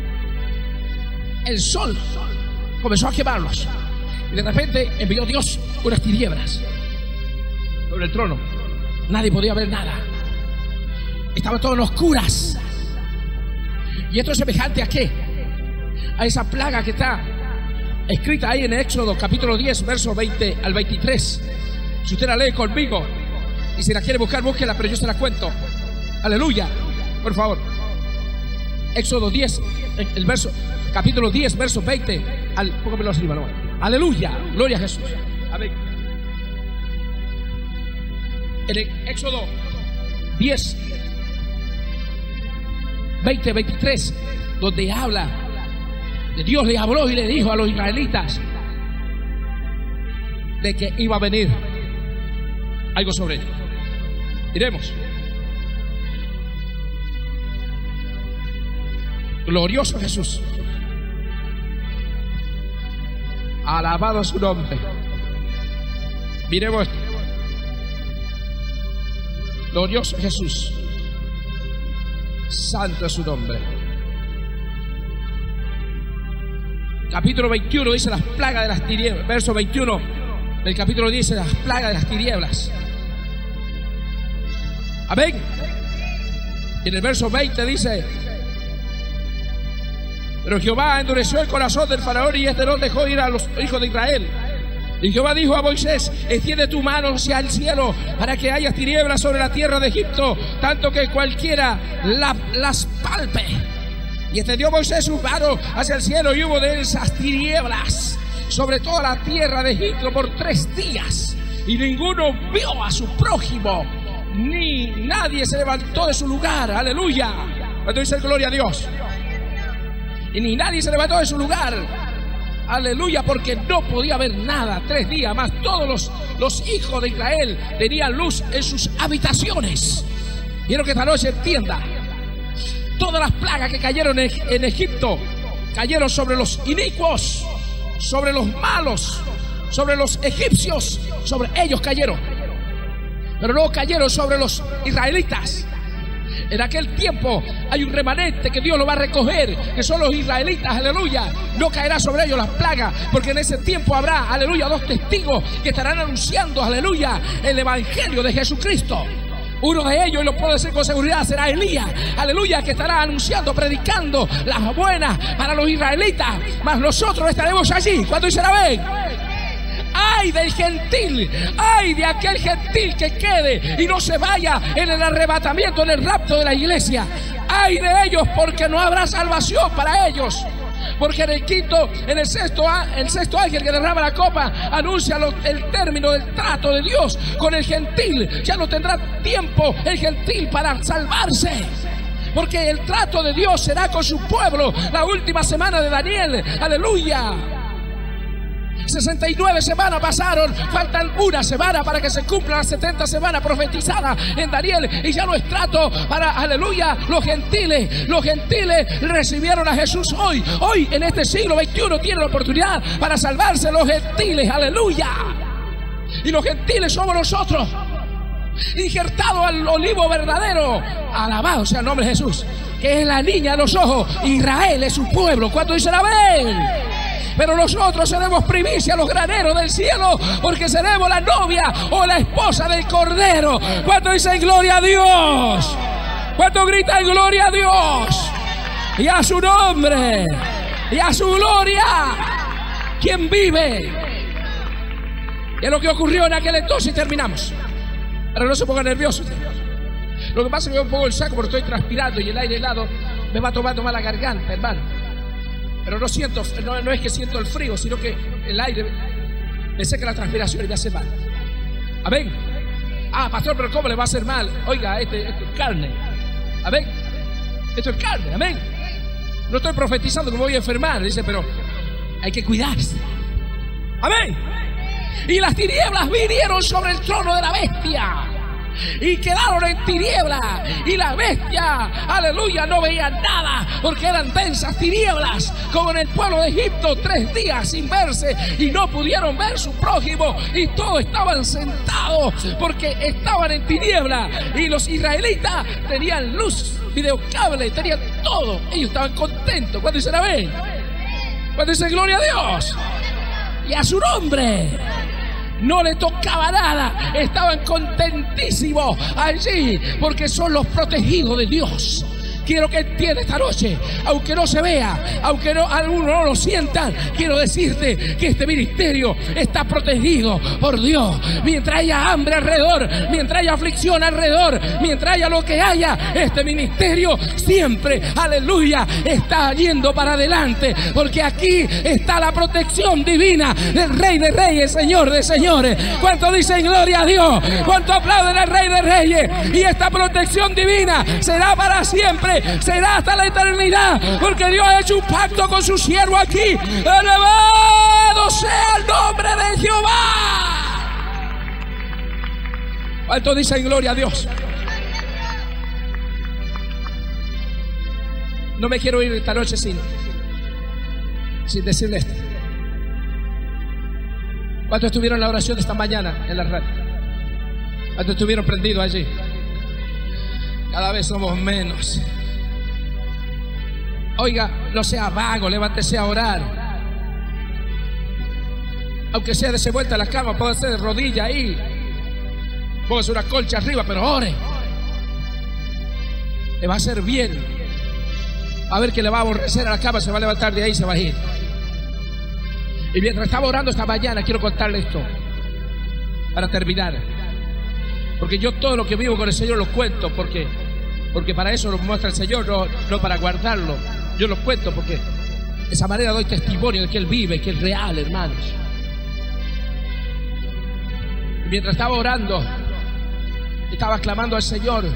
el sol comenzó a quemarlos, y de repente envió Dios unas tinieblas sobre el trono. Nadie podía ver nada, estaban todas en oscuras. Y esto es semejante ¿a qué? A esa plaga que está escrita ahí en Éxodo capítulo 10 versos 20 al 23. Si usted la lee conmigo, y si la quiere buscar, búsquela, pero yo se la cuento. Aleluya, por favor. Éxodo 10, el verso, capítulo 10 versos 20 al, póngamelo arriba, no. Aleluya, gloria a Jesús. Amén. En el Éxodo 10 20, 23, donde habla de Dios, le habló y le dijo a los israelitas de que iba a venir algo sobre ellos. Miremos. Glorioso Jesús, alabado su nombre. Miremos esto. Glorioso Jesús, santo es su nombre. Capítulo 21 dice las plagas de las tinieblas. Verso 21 del capítulo 10 dice las plagas de las tinieblas. Amén. Y en el verso 20 dice Pero Jehová endureció el corazón del faraón y no dejó ir a los hijos de Israel. Y Jehová dijo a Moisés: extiende tu mano hacia el cielo para que haya tinieblas sobre la tierra de Egipto, tanto que cualquiera las palpe. Y extendió Moisés su mano hacia el cielo y hubo de esas tinieblas sobre toda la tierra de Egipto por 3 días. Y ninguno vio a su prójimo, ni nadie se levantó de su lugar. Aleluya. Cuando dice gloria a Dios. Y ni nadie se levantó de su lugar. Aleluya, porque no podía ver nada. 3 días más. Todos los hijos de Israel tenían luz en sus habitaciones. Quiero que esta noche entienda: todas las plagas que cayeron en Egipto cayeron sobre los inicuos, sobre los malos, sobre los egipcios. Sobre ellos cayeron, pero no cayeron sobre los israelitas. En aquel tiempo hay un remanente que Dios lo va a recoger, que son los israelitas. Aleluya. No caerá sobre ellos las plagas, porque en ese tiempo habrá, aleluya, 2 testigos que estarán anunciando, aleluya, el evangelio de Jesucristo. Uno de ellos, y lo puedo decir con seguridad, será Elías, aleluya, que estará anunciando, predicando las buenas para los israelitas. Mas nosotros estaremos allí. ¿Cuándo dice amén? Ay del gentil, ay de aquel gentil que quede y no se vaya en el arrebatamiento, en el rapto de la iglesia. Ay de ellos, porque no habrá salvación para ellos. Porque en el sexto ángel que derrama la copa anuncia el término del trato de Dios con el gentil. Ya no tendrá tiempo el gentil para salvarse, porque el trato de Dios será con su pueblo. La última semana de Daniel, aleluya, 69 semanas pasaron, faltan 1 semana para que se cumplan las 70 semanas profetizadas en Daniel, y ya no es trato para, aleluya, los gentiles. Los gentiles recibieron a Jesús hoy en este siglo XXI tienen la oportunidad para salvarse los gentiles, aleluya. Y los gentiles somos nosotros, injertados al olivo verdadero, alabado sea el nombre de Jesús, que es la niña de los ojos. Israel es su pueblo. ¿Cuánto dicen amén? Pero nosotros seremos primicia a los graneros del cielo, porque seremos la novia o la esposa del Cordero. ¿Cuánto dicen gloria a Dios? ¿Cuánto gritan gloria a Dios? Y a su nombre, y a su gloria, quien vive. Y es lo que ocurrió en aquel entonces. Y terminamos. Pero no se ponga nervioso. Lo que pasa es que yo pongo el saco porque estoy transpirando y el aire helado me va tomando más la garganta, hermano. Pero no siento, no es que siento el frío, sino que el aire me seca la transpiración y me hace mal. Amén. Ah, pastor, pero ¿cómo le va a hacer mal? Oiga, esto es carne. Amén. Esto es carne, amén. No estoy profetizando que me voy a enfermar, dice, pero hay que cuidarse. Amén. Y las tinieblas vinieron sobre el trono de la bestia y quedaron en tinieblas, y la bestia, aleluya, no veía nada, porque eran densas tinieblas, como en el pueblo de Egipto, 3 días sin verse, y no pudieron ver su prójimo, y todos estaban sentados porque estaban en tinieblas. Y los israelitas tenían luz, videocable, tenían todo. Ellos estaban contentos. Cuando dicen amén, cuando dicen gloria a Dios y a su nombre, no le tocaba nada, estaban contentísimos allí, porque son los protegidos de Dios. Quiero que entiendas esta noche, aunque no se vea, aunque algunos no lo sientan, quiero decirte que este ministerio está protegido por Dios. Mientras haya hambre alrededor, mientras haya aflicción alrededor, mientras haya lo que haya, este ministerio siempre, aleluya, está yendo para adelante, porque aquí está la protección divina del Rey de Reyes, Señor de Señores. ¿Cuánto dicen gloria a Dios? ¿Cuánto aplauden al Rey de Reyes? Y esta protección divina será para siempre, será hasta la eternidad, porque Dios ha hecho un pacto con su siervo aquí. Alabado sea el nombre de Jehová. ¿Cuánto dicen gloria a Dios? No me quiero ir esta noche sin decirle esto. ¿Cuántos estuvieron en la oración de esta mañana en la radio? ¿Cuántos estuvieron prendidos allí? Cada vez somos menos. Oiga, no sea vago, levántese a orar. Aunque sea de vuelta a la cama, puede ser de rodilla ahí, póngase una colcha arriba, pero ore. Le va a hacer bien. a ver que le va a aborrecer a la cama, se va a levantar de ahí y se va a ir. Y mientras estaba orando esta mañana, quiero contarle esto para terminar, porque yo todo lo que vivo con el Señor lo cuento, porque para eso lo muestra el Señor, no para guardarlo. Yo lo cuento porque de esa manera doy testimonio de que Él vive, que es real, hermanos. Y mientras estaba orando, estaba clamando al Señor,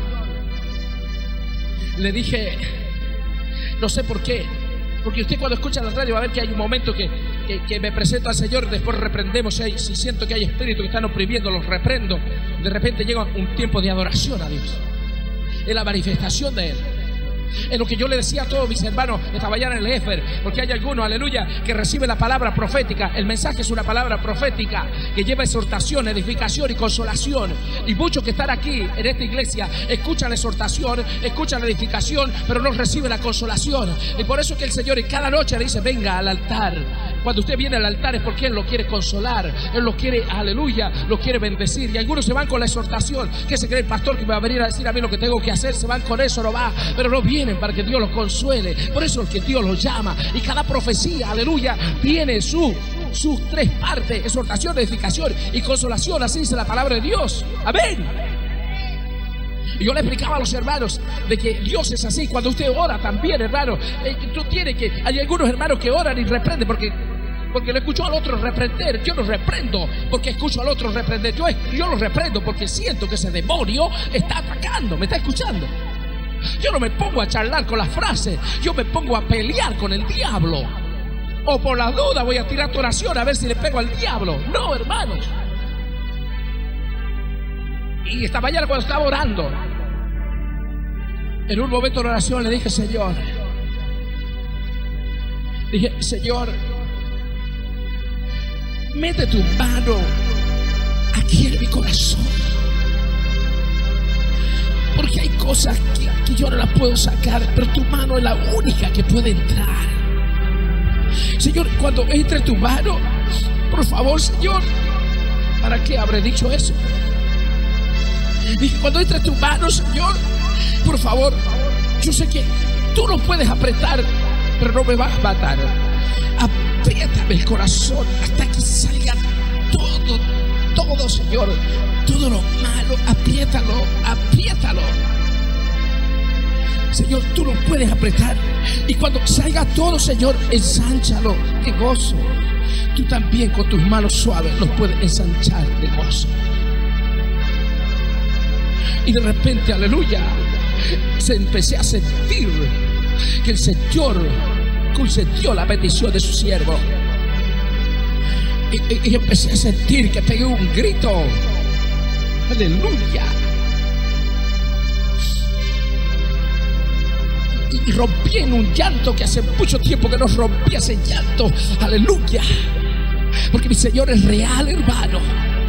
le dije, no sé por qué, porque usted cuando escucha la radio va a ver que hay un momento que me presento al Señor, después reprendemos, si siento que hay espíritus que están oprimiendo, los reprendo. De repente llega un tiempo de adoración a Dios, en la manifestación de Él. En lo que yo le decía a todos mis hermanos esta mañana en el Éfer, porque hay algunos, aleluya, que reciben la palabra profética. El mensaje es una palabra profética que lleva exhortación, edificación y consolación. Y muchos que están aquí en esta iglesia escuchan la exhortación, escuchan la edificación, pero no reciben la consolación. Y por eso es que el Señor en cada noche le dice, venga al altar. Cuando usted viene al altar es porque Él lo quiere consolar, Él lo quiere, aleluya, lo quiere bendecir. Y algunos se van con la exhortación, que se cree el pastor que me va a venir a decir a mí lo que tengo que hacer, se van con eso, no va, pero no vienen para que Dios los consuele. Por eso es que Dios los llama. Y cada profecía, aleluya, tiene sus tres partes: exhortación, edificación y consolación. Así dice la palabra de Dios. Amén. Y yo le explicaba a los hermanos de que Dios es así. Cuando usted ora también, hermano, hay algunos hermanos que oran y reprenden porque lo escucho al otro reprender. Yo no reprendo porque escucho al otro reprender. Yo lo reprendo porque siento que ese demonio está atacando. ¿Me está escuchando? Yo no me pongo a charlar con las frases, yo me pongo a pelear con el diablo. O por la duda voy a tirar tu oración a ver si le pego al diablo. No, hermanos. Y esta mañana cuando estaba orando, en un momento de oración le dije, Señor, mete tu mano aquí en mi corazón, porque hay cosas que yo no las puedo sacar, pero tu mano es la única que puede entrar. Señor, cuando entre tu mano, por favor, Señor, ¿para qué habré dicho eso? Dije, cuando entre tu mano, Señor, por favor, yo sé que tú no puedes apretar, pero no me vas a matar. Apriétame el corazón hasta que salga todo, Señor, todo lo malo, apriétalo. Señor, tú lo puedes apretar. Y cuando salga todo, Señor, ensánchalo de gozo. Tú también con tus manos suaves los puedes ensanchar de gozo. Y de repente, aleluya, empecé a sentir que el Señor concedió la petición de su siervo. Y empecé a sentir que pegué un grito. Aleluya. Y rompí en un llanto que hace mucho tiempo que no rompía ese llanto. Aleluya. Porque mi Señor es real, hermano.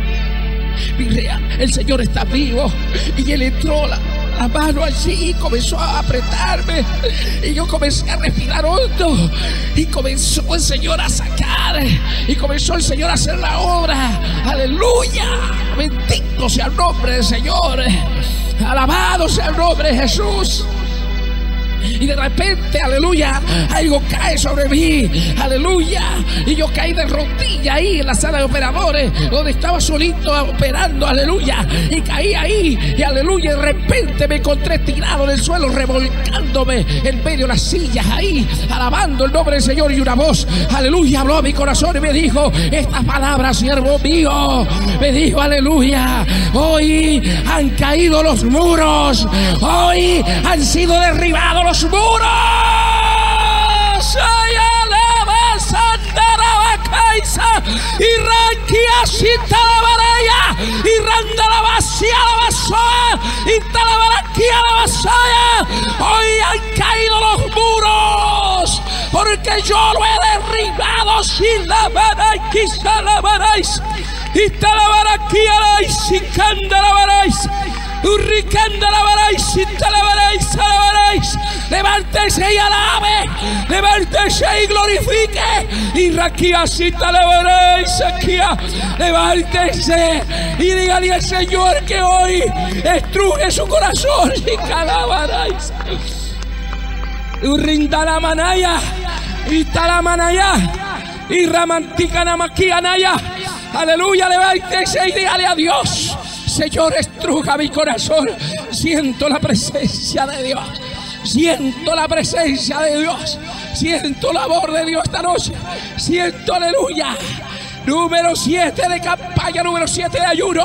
El Señor está vivo. Y Él entró la mano allí y comenzó a apretarme. Y yo comencé a respirar hondo. Y comenzó el Señor a sacar. Y comenzó el Señor a hacer la obra. Aleluya. Bendito sea el nombre del Señor. Alabado sea el nombre de Jesús. Y de repente, aleluya, algo cae sobre mí, aleluya. Y yo caí de rodilla ahí en la sala de operadores, donde estaba solito operando, aleluya. Y caí ahí, y aleluya, de repente me encontré tirado en el suelo, revolcándome en medio de las sillas ahí, alabando el nombre del Señor. Y una voz, aleluya, habló a mi corazón y me dijo estas palabras, siervo mío. Me dijo, aleluya, hoy han caído los muros, hoy han sido derribados los muros. Ay, alabanza, andarabacaisa, y ranquia, talabaraya, y randalabacia, labasoa, y talabaraquia, labasaya. Hoy han caído los muros, porque yo lo he derribado. Sin la baraquisa, la barais, y talabaraquia, y candalabarais. Levántese y alabe, levántese y glorifique. Y raquiasita levaréis aquí. Levántese y dígale al Señor que hoy estruje su corazón y calabaráis. Urrindalamanaya, Italamanaya, y Ramanticanamaquianaya. Aleluya, levántese y dígale a Dios: Señor, estruja mi corazón. Siento la presencia de Dios. Siento la presencia de Dios. Siento la voz de Dios esta noche. Siento, aleluya. Número 7 de campaña, número 7 de ayuno.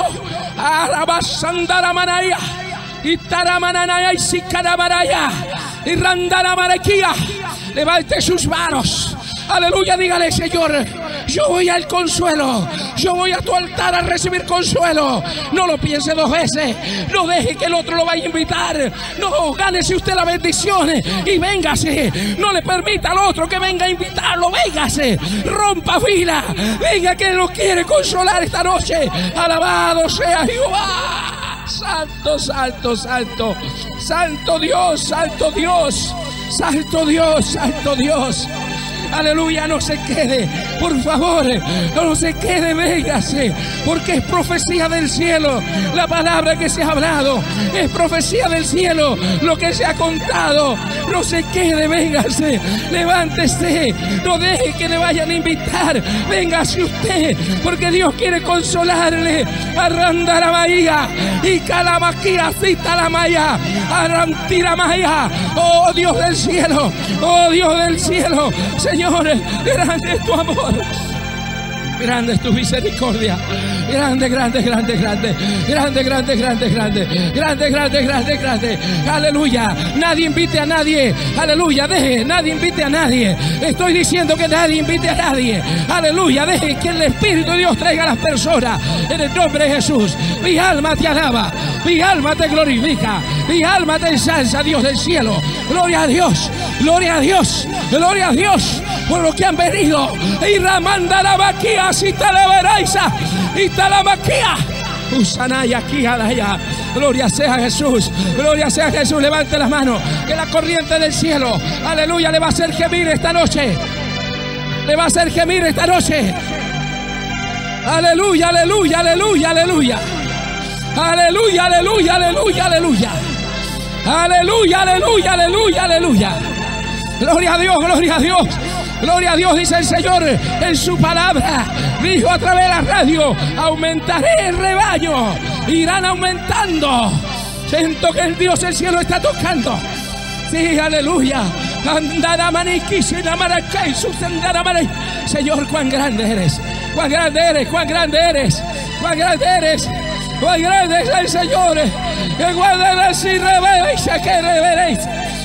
Arabasandaramanaya, Itaramananaya y Sikaramanaya, y Randaramaraquía. Levante sus manos. Aleluya, dígale: Señor, yo voy al consuelo. Yo voy a tu altar a recibir consuelo. No lo piense 2 veces. No deje que el otro lo vaya a invitar. No, gánese usted la bendición y véngase. No le permita al otro que venga a invitarlo. Véngase. Rompa fila. Venga, que lo quiere consolar esta noche. Alabado sea Jehová. Santo, santo, santo. Santo Dios, santo Dios. Santo Dios, santo Dios. Aleluya, no se quede, por favor, no se quede, véngase, porque es profecía del cielo. La palabra que se ha hablado es profecía del cielo, lo que se ha contado. No se quede, véngase, levántese, no deje que le vayan a invitar. Véngase usted, porque Dios quiere consolarle. Arrandaramaya y Calamaquía, Citalamaya, Arantiramaya. Oh Dios del cielo, oh Dios del cielo, Señor, grande es tu amor, grande es tu misericordia, grande, grande, grande, grande, grande, grande, grande, grande, grande, grande, grande, grande. Aleluya, nadie invite a nadie. Aleluya, deje, nadie invite a nadie. Estoy diciendo que nadie invite a nadie. Aleluya, deje que el Espíritu de Dios traiga a las personas en el nombre de Jesús. Mi alma te alaba, mi alma te glorifica, mi alma te ensalza, Dios del cielo. Gloria a Dios, gloria a Dios, gloria a Dios por lo que han venido. Y Ramandarabaquía, si te la veréis, y te la maquía. Usanaya, aquí, alaya. Gloria sea Jesús, gloria sea Jesús. Levante las manos, que la corriente del cielo, aleluya, le va a hacer gemir esta noche. Le va a hacer gemir esta noche. Aleluya, aleluya, aleluya, aleluya. Aleluya, aleluya, aleluya, aleluya. Aleluya, aleluya, aleluya, aleluya. Gloria a Dios, gloria a Dios. Gloria a Dios, dice el Señor en su palabra. Dijo a través de la radio: aumentaré el rebaño. Irán aumentando. Siento que el Dios del cielo está tocando. Sí, aleluya. Señor, cuán grande eres. Cuán grande eres, cuán grande eres. Cuán grande eres. Cuán grande es el Señor. Que guarderéis y reveréis, que reveréis.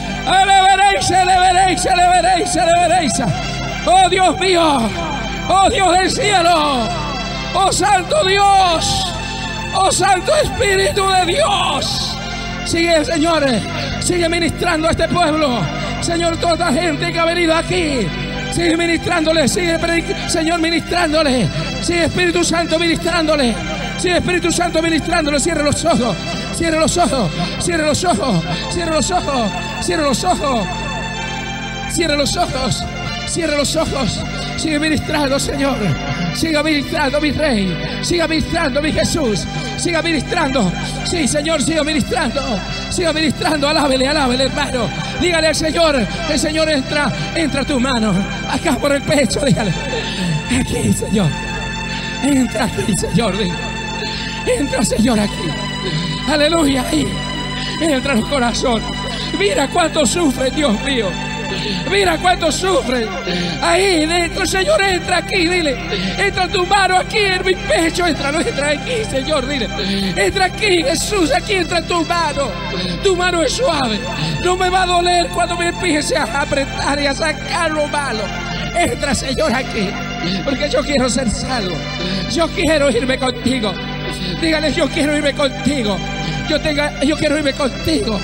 Veréis. Oh Dios mío, oh Dios del cielo, oh Santo Dios, oh Santo Espíritu de Dios. Sigue, Señor, sigue ministrando a este pueblo. Señor, toda la gente que ha venido aquí, sigue ministrándole, Señor, ministrándole. Sigue, Espíritu Santo, ministrándole. Sigue, Espíritu Santo, ministrándole. Cierra los ojos, cierra los ojos, cierra los ojos, cierra los ojos, cierra los ojos. Cierra los ojos, cierra los ojos. Sigue ministrando, Señor. Siga ministrando, mi Rey. Siga ministrando, mi Jesús. Siga ministrando. Sí, Señor, siga ministrando. Siga ministrando. Alábele, alábele, hermano. Dígale al Señor: el Señor entra a tu mano. Acá por el pecho, dígale: aquí, Señor. Entra aquí, Señor. Entra, Señor, aquí. Aleluya, ahí. Entra en el corazón. Mira cuánto sufre, Dios mío. Mira cuánto sufre. Ahí dentro, Señor, entra aquí, dile. Entra tu mano aquí en mi pecho. Entra aquí, Señor, dile. Entra aquí, Jesús, aquí entra tu mano. Tu mano es suave. No me va a doler cuando me empiece a apretar y a sacar lo malo. Entra, Señor, aquí, porque yo quiero ser salvo. Yo quiero irme contigo. Dígale: yo quiero irme contigo. Yo quiero irme contigo.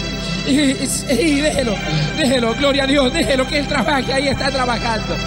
Y déjelo, gloria a Dios, déjelo que Él trabaje. Ahí está trabajando,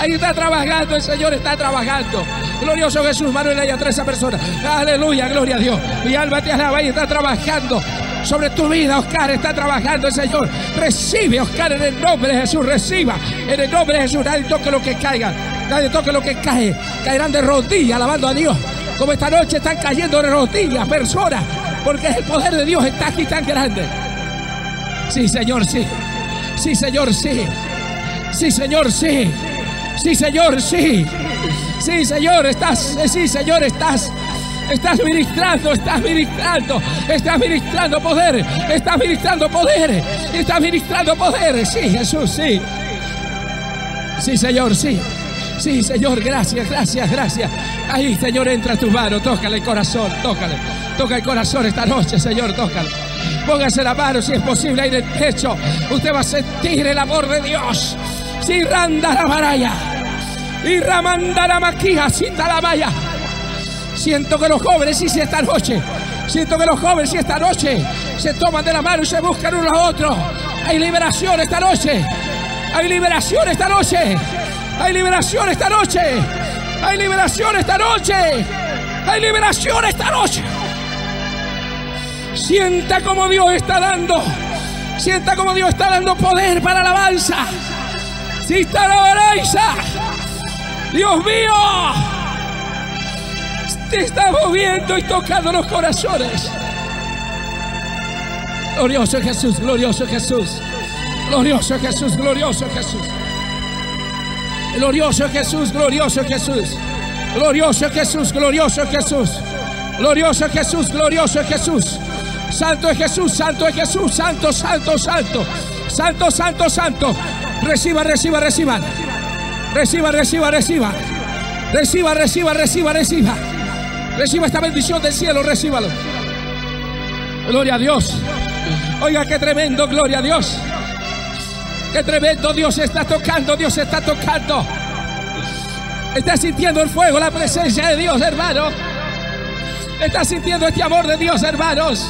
el Señor está trabajando. Glorioso Jesús, Manuel, hay a 13 personas. Aleluya, gloria a Dios. Mi alma te alaba. Ahí está trabajando sobre tu vida, Oscar, está trabajando el Señor. Recibe, Oscar, en el nombre de Jesús, reciba, en el nombre de Jesús. Nadie toque lo que caiga, nadie toque lo que cae. Caerán de rodillas alabando a Dios, como esta noche están cayendo de rodillas personas, porque el poder de Dios está aquí tan grande. Sí, Señor, sí. Sí, Señor, sí. Sí, Señor, sí. Sí, Señor, sí. Sí, Señor, estás. Sí, Señor, estás. Estás ministrando, estás ministrando, estás ministrando poder, estás ministrando poder, estás ministrando poder. Sí, Jesús, sí. Sí, Señor, sí. Sí, Señor, gracias, gracias, gracias. Ahí, Señor, entra tu mano, tócale el corazón, tócale. Toca el corazón esta noche, Señor, tócale. Póngase la mano si es posible ahí en el pecho. Usted va a sentir el amor de Dios. Si randa la maraya y ramanda la maquija, cinta la maya. Siento que los jóvenes, sí, esta noche. Siento que los jóvenes, sí, esta noche se toman de la mano y se buscan uno a otro. Hay liberación esta noche. Hay liberación esta noche. Hay liberación esta noche. Hay liberación esta noche. Hay liberación esta noche. Sienta como Dios está dando. Sienta como Dios está dando poder para la alabanza. Si está la balanza. Dios mío. Te está moviendo y tocando los corazones. Glorioso Jesús, glorioso Jesús. Glorioso Jesús, glorioso Jesús. Glorioso Jesús, glorioso Jesús. Glorioso Jesús, glorioso Jesús. Glorioso Jesús, glorioso Jesús. Santo es Jesús, santo es Jesús, santo, santo, santo. Santo, santo, santo. Reciba, reciba, reciba. Reciba, reciba, reciba. Reciba, reciba, reciba, reciba. Reciba esta bendición del cielo, recíbalo. Gloria a Dios. Oiga, qué tremendo, gloria a Dios. Qué tremendo, Dios está tocando, Dios está tocando. Está sintiendo el fuego, la presencia de Dios, hermano. Está sintiendo este amor de Dios, hermanos.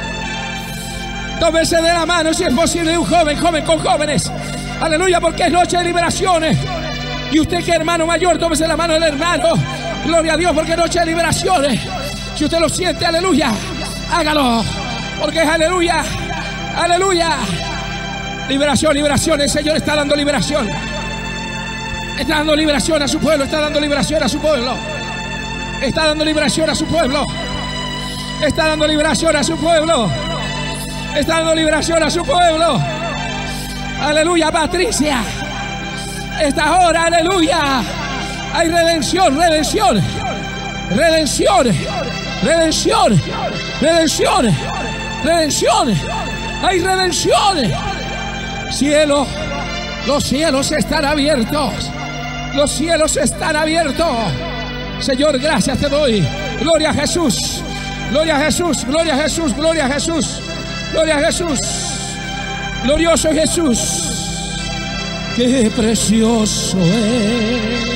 Tómese de la mano, si es posible, un joven con jóvenes. Aleluya, porque es noche de liberaciones. Y usted que es hermano mayor, tómese la mano del hermano. Gloria a Dios, porque es noche de liberaciones. Si usted lo siente, aleluya, hágalo. Porque es aleluya, aleluya. Liberación, liberación. El Señor está dando liberación. Está dando liberación a su pueblo. Está dando liberación a su pueblo. Está dando liberación a su pueblo. Está dando liberación a su pueblo. Está dando liberación a su pueblo. Aleluya, Patricia. Esta hora, aleluya. Hay redención, redención. Redención. Redención. Redención. Redención. Hay redención. Cielo. Los cielos están abiertos. Los cielos están abiertos. Señor, gracias te doy. Gloria a Jesús. Gloria a Jesús. Gloria a Jesús. Gloria a Jesús. Gloria a Jesús. Glorioso Jesús. Qué precioso es.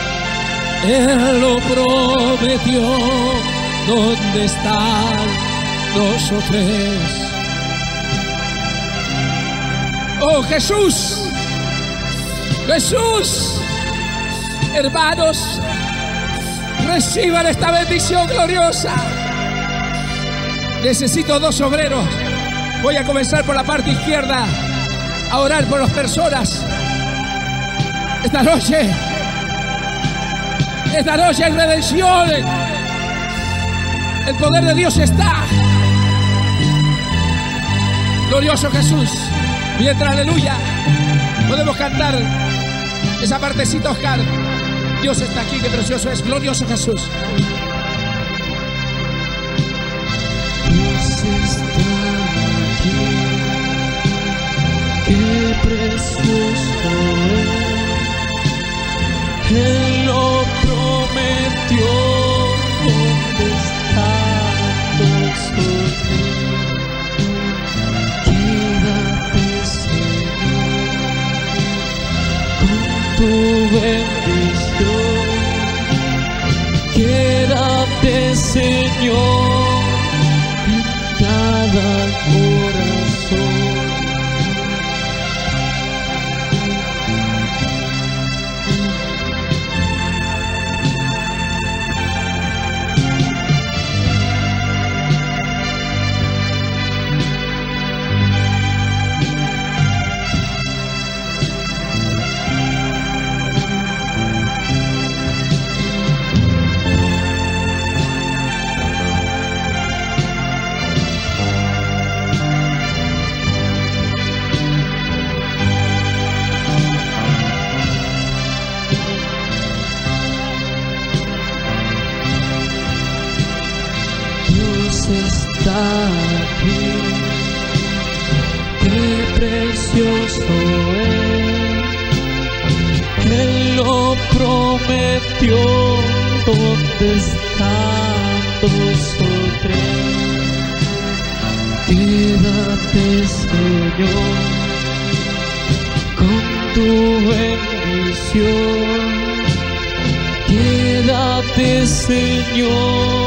Él lo prometió. ¿Dónde están dos o tres? Oh Jesús. Jesús. Hermanos, reciban esta bendición gloriosa. Necesito dos obreros. Voy a comenzar por la parte izquierda a orar por las personas. Esta noche hay redención. El poder de Dios está. Glorioso Jesús. Mientras, aleluya, podemos cantar esa partecita, Oscar. Dios está aquí, qué precioso es. Glorioso Jesús. Dios está aquí, qué precioso es. Él lo prometió. ¿Dónde está nosotros? Quédate, Señor, con tu bendición. Quédate, Señor, en cada corazón. está aquí. Qué precioso es, Él lo prometió. ¿Dónde están dos o tres? Quédate, Señor, con tu bendición. Quédate, Señor,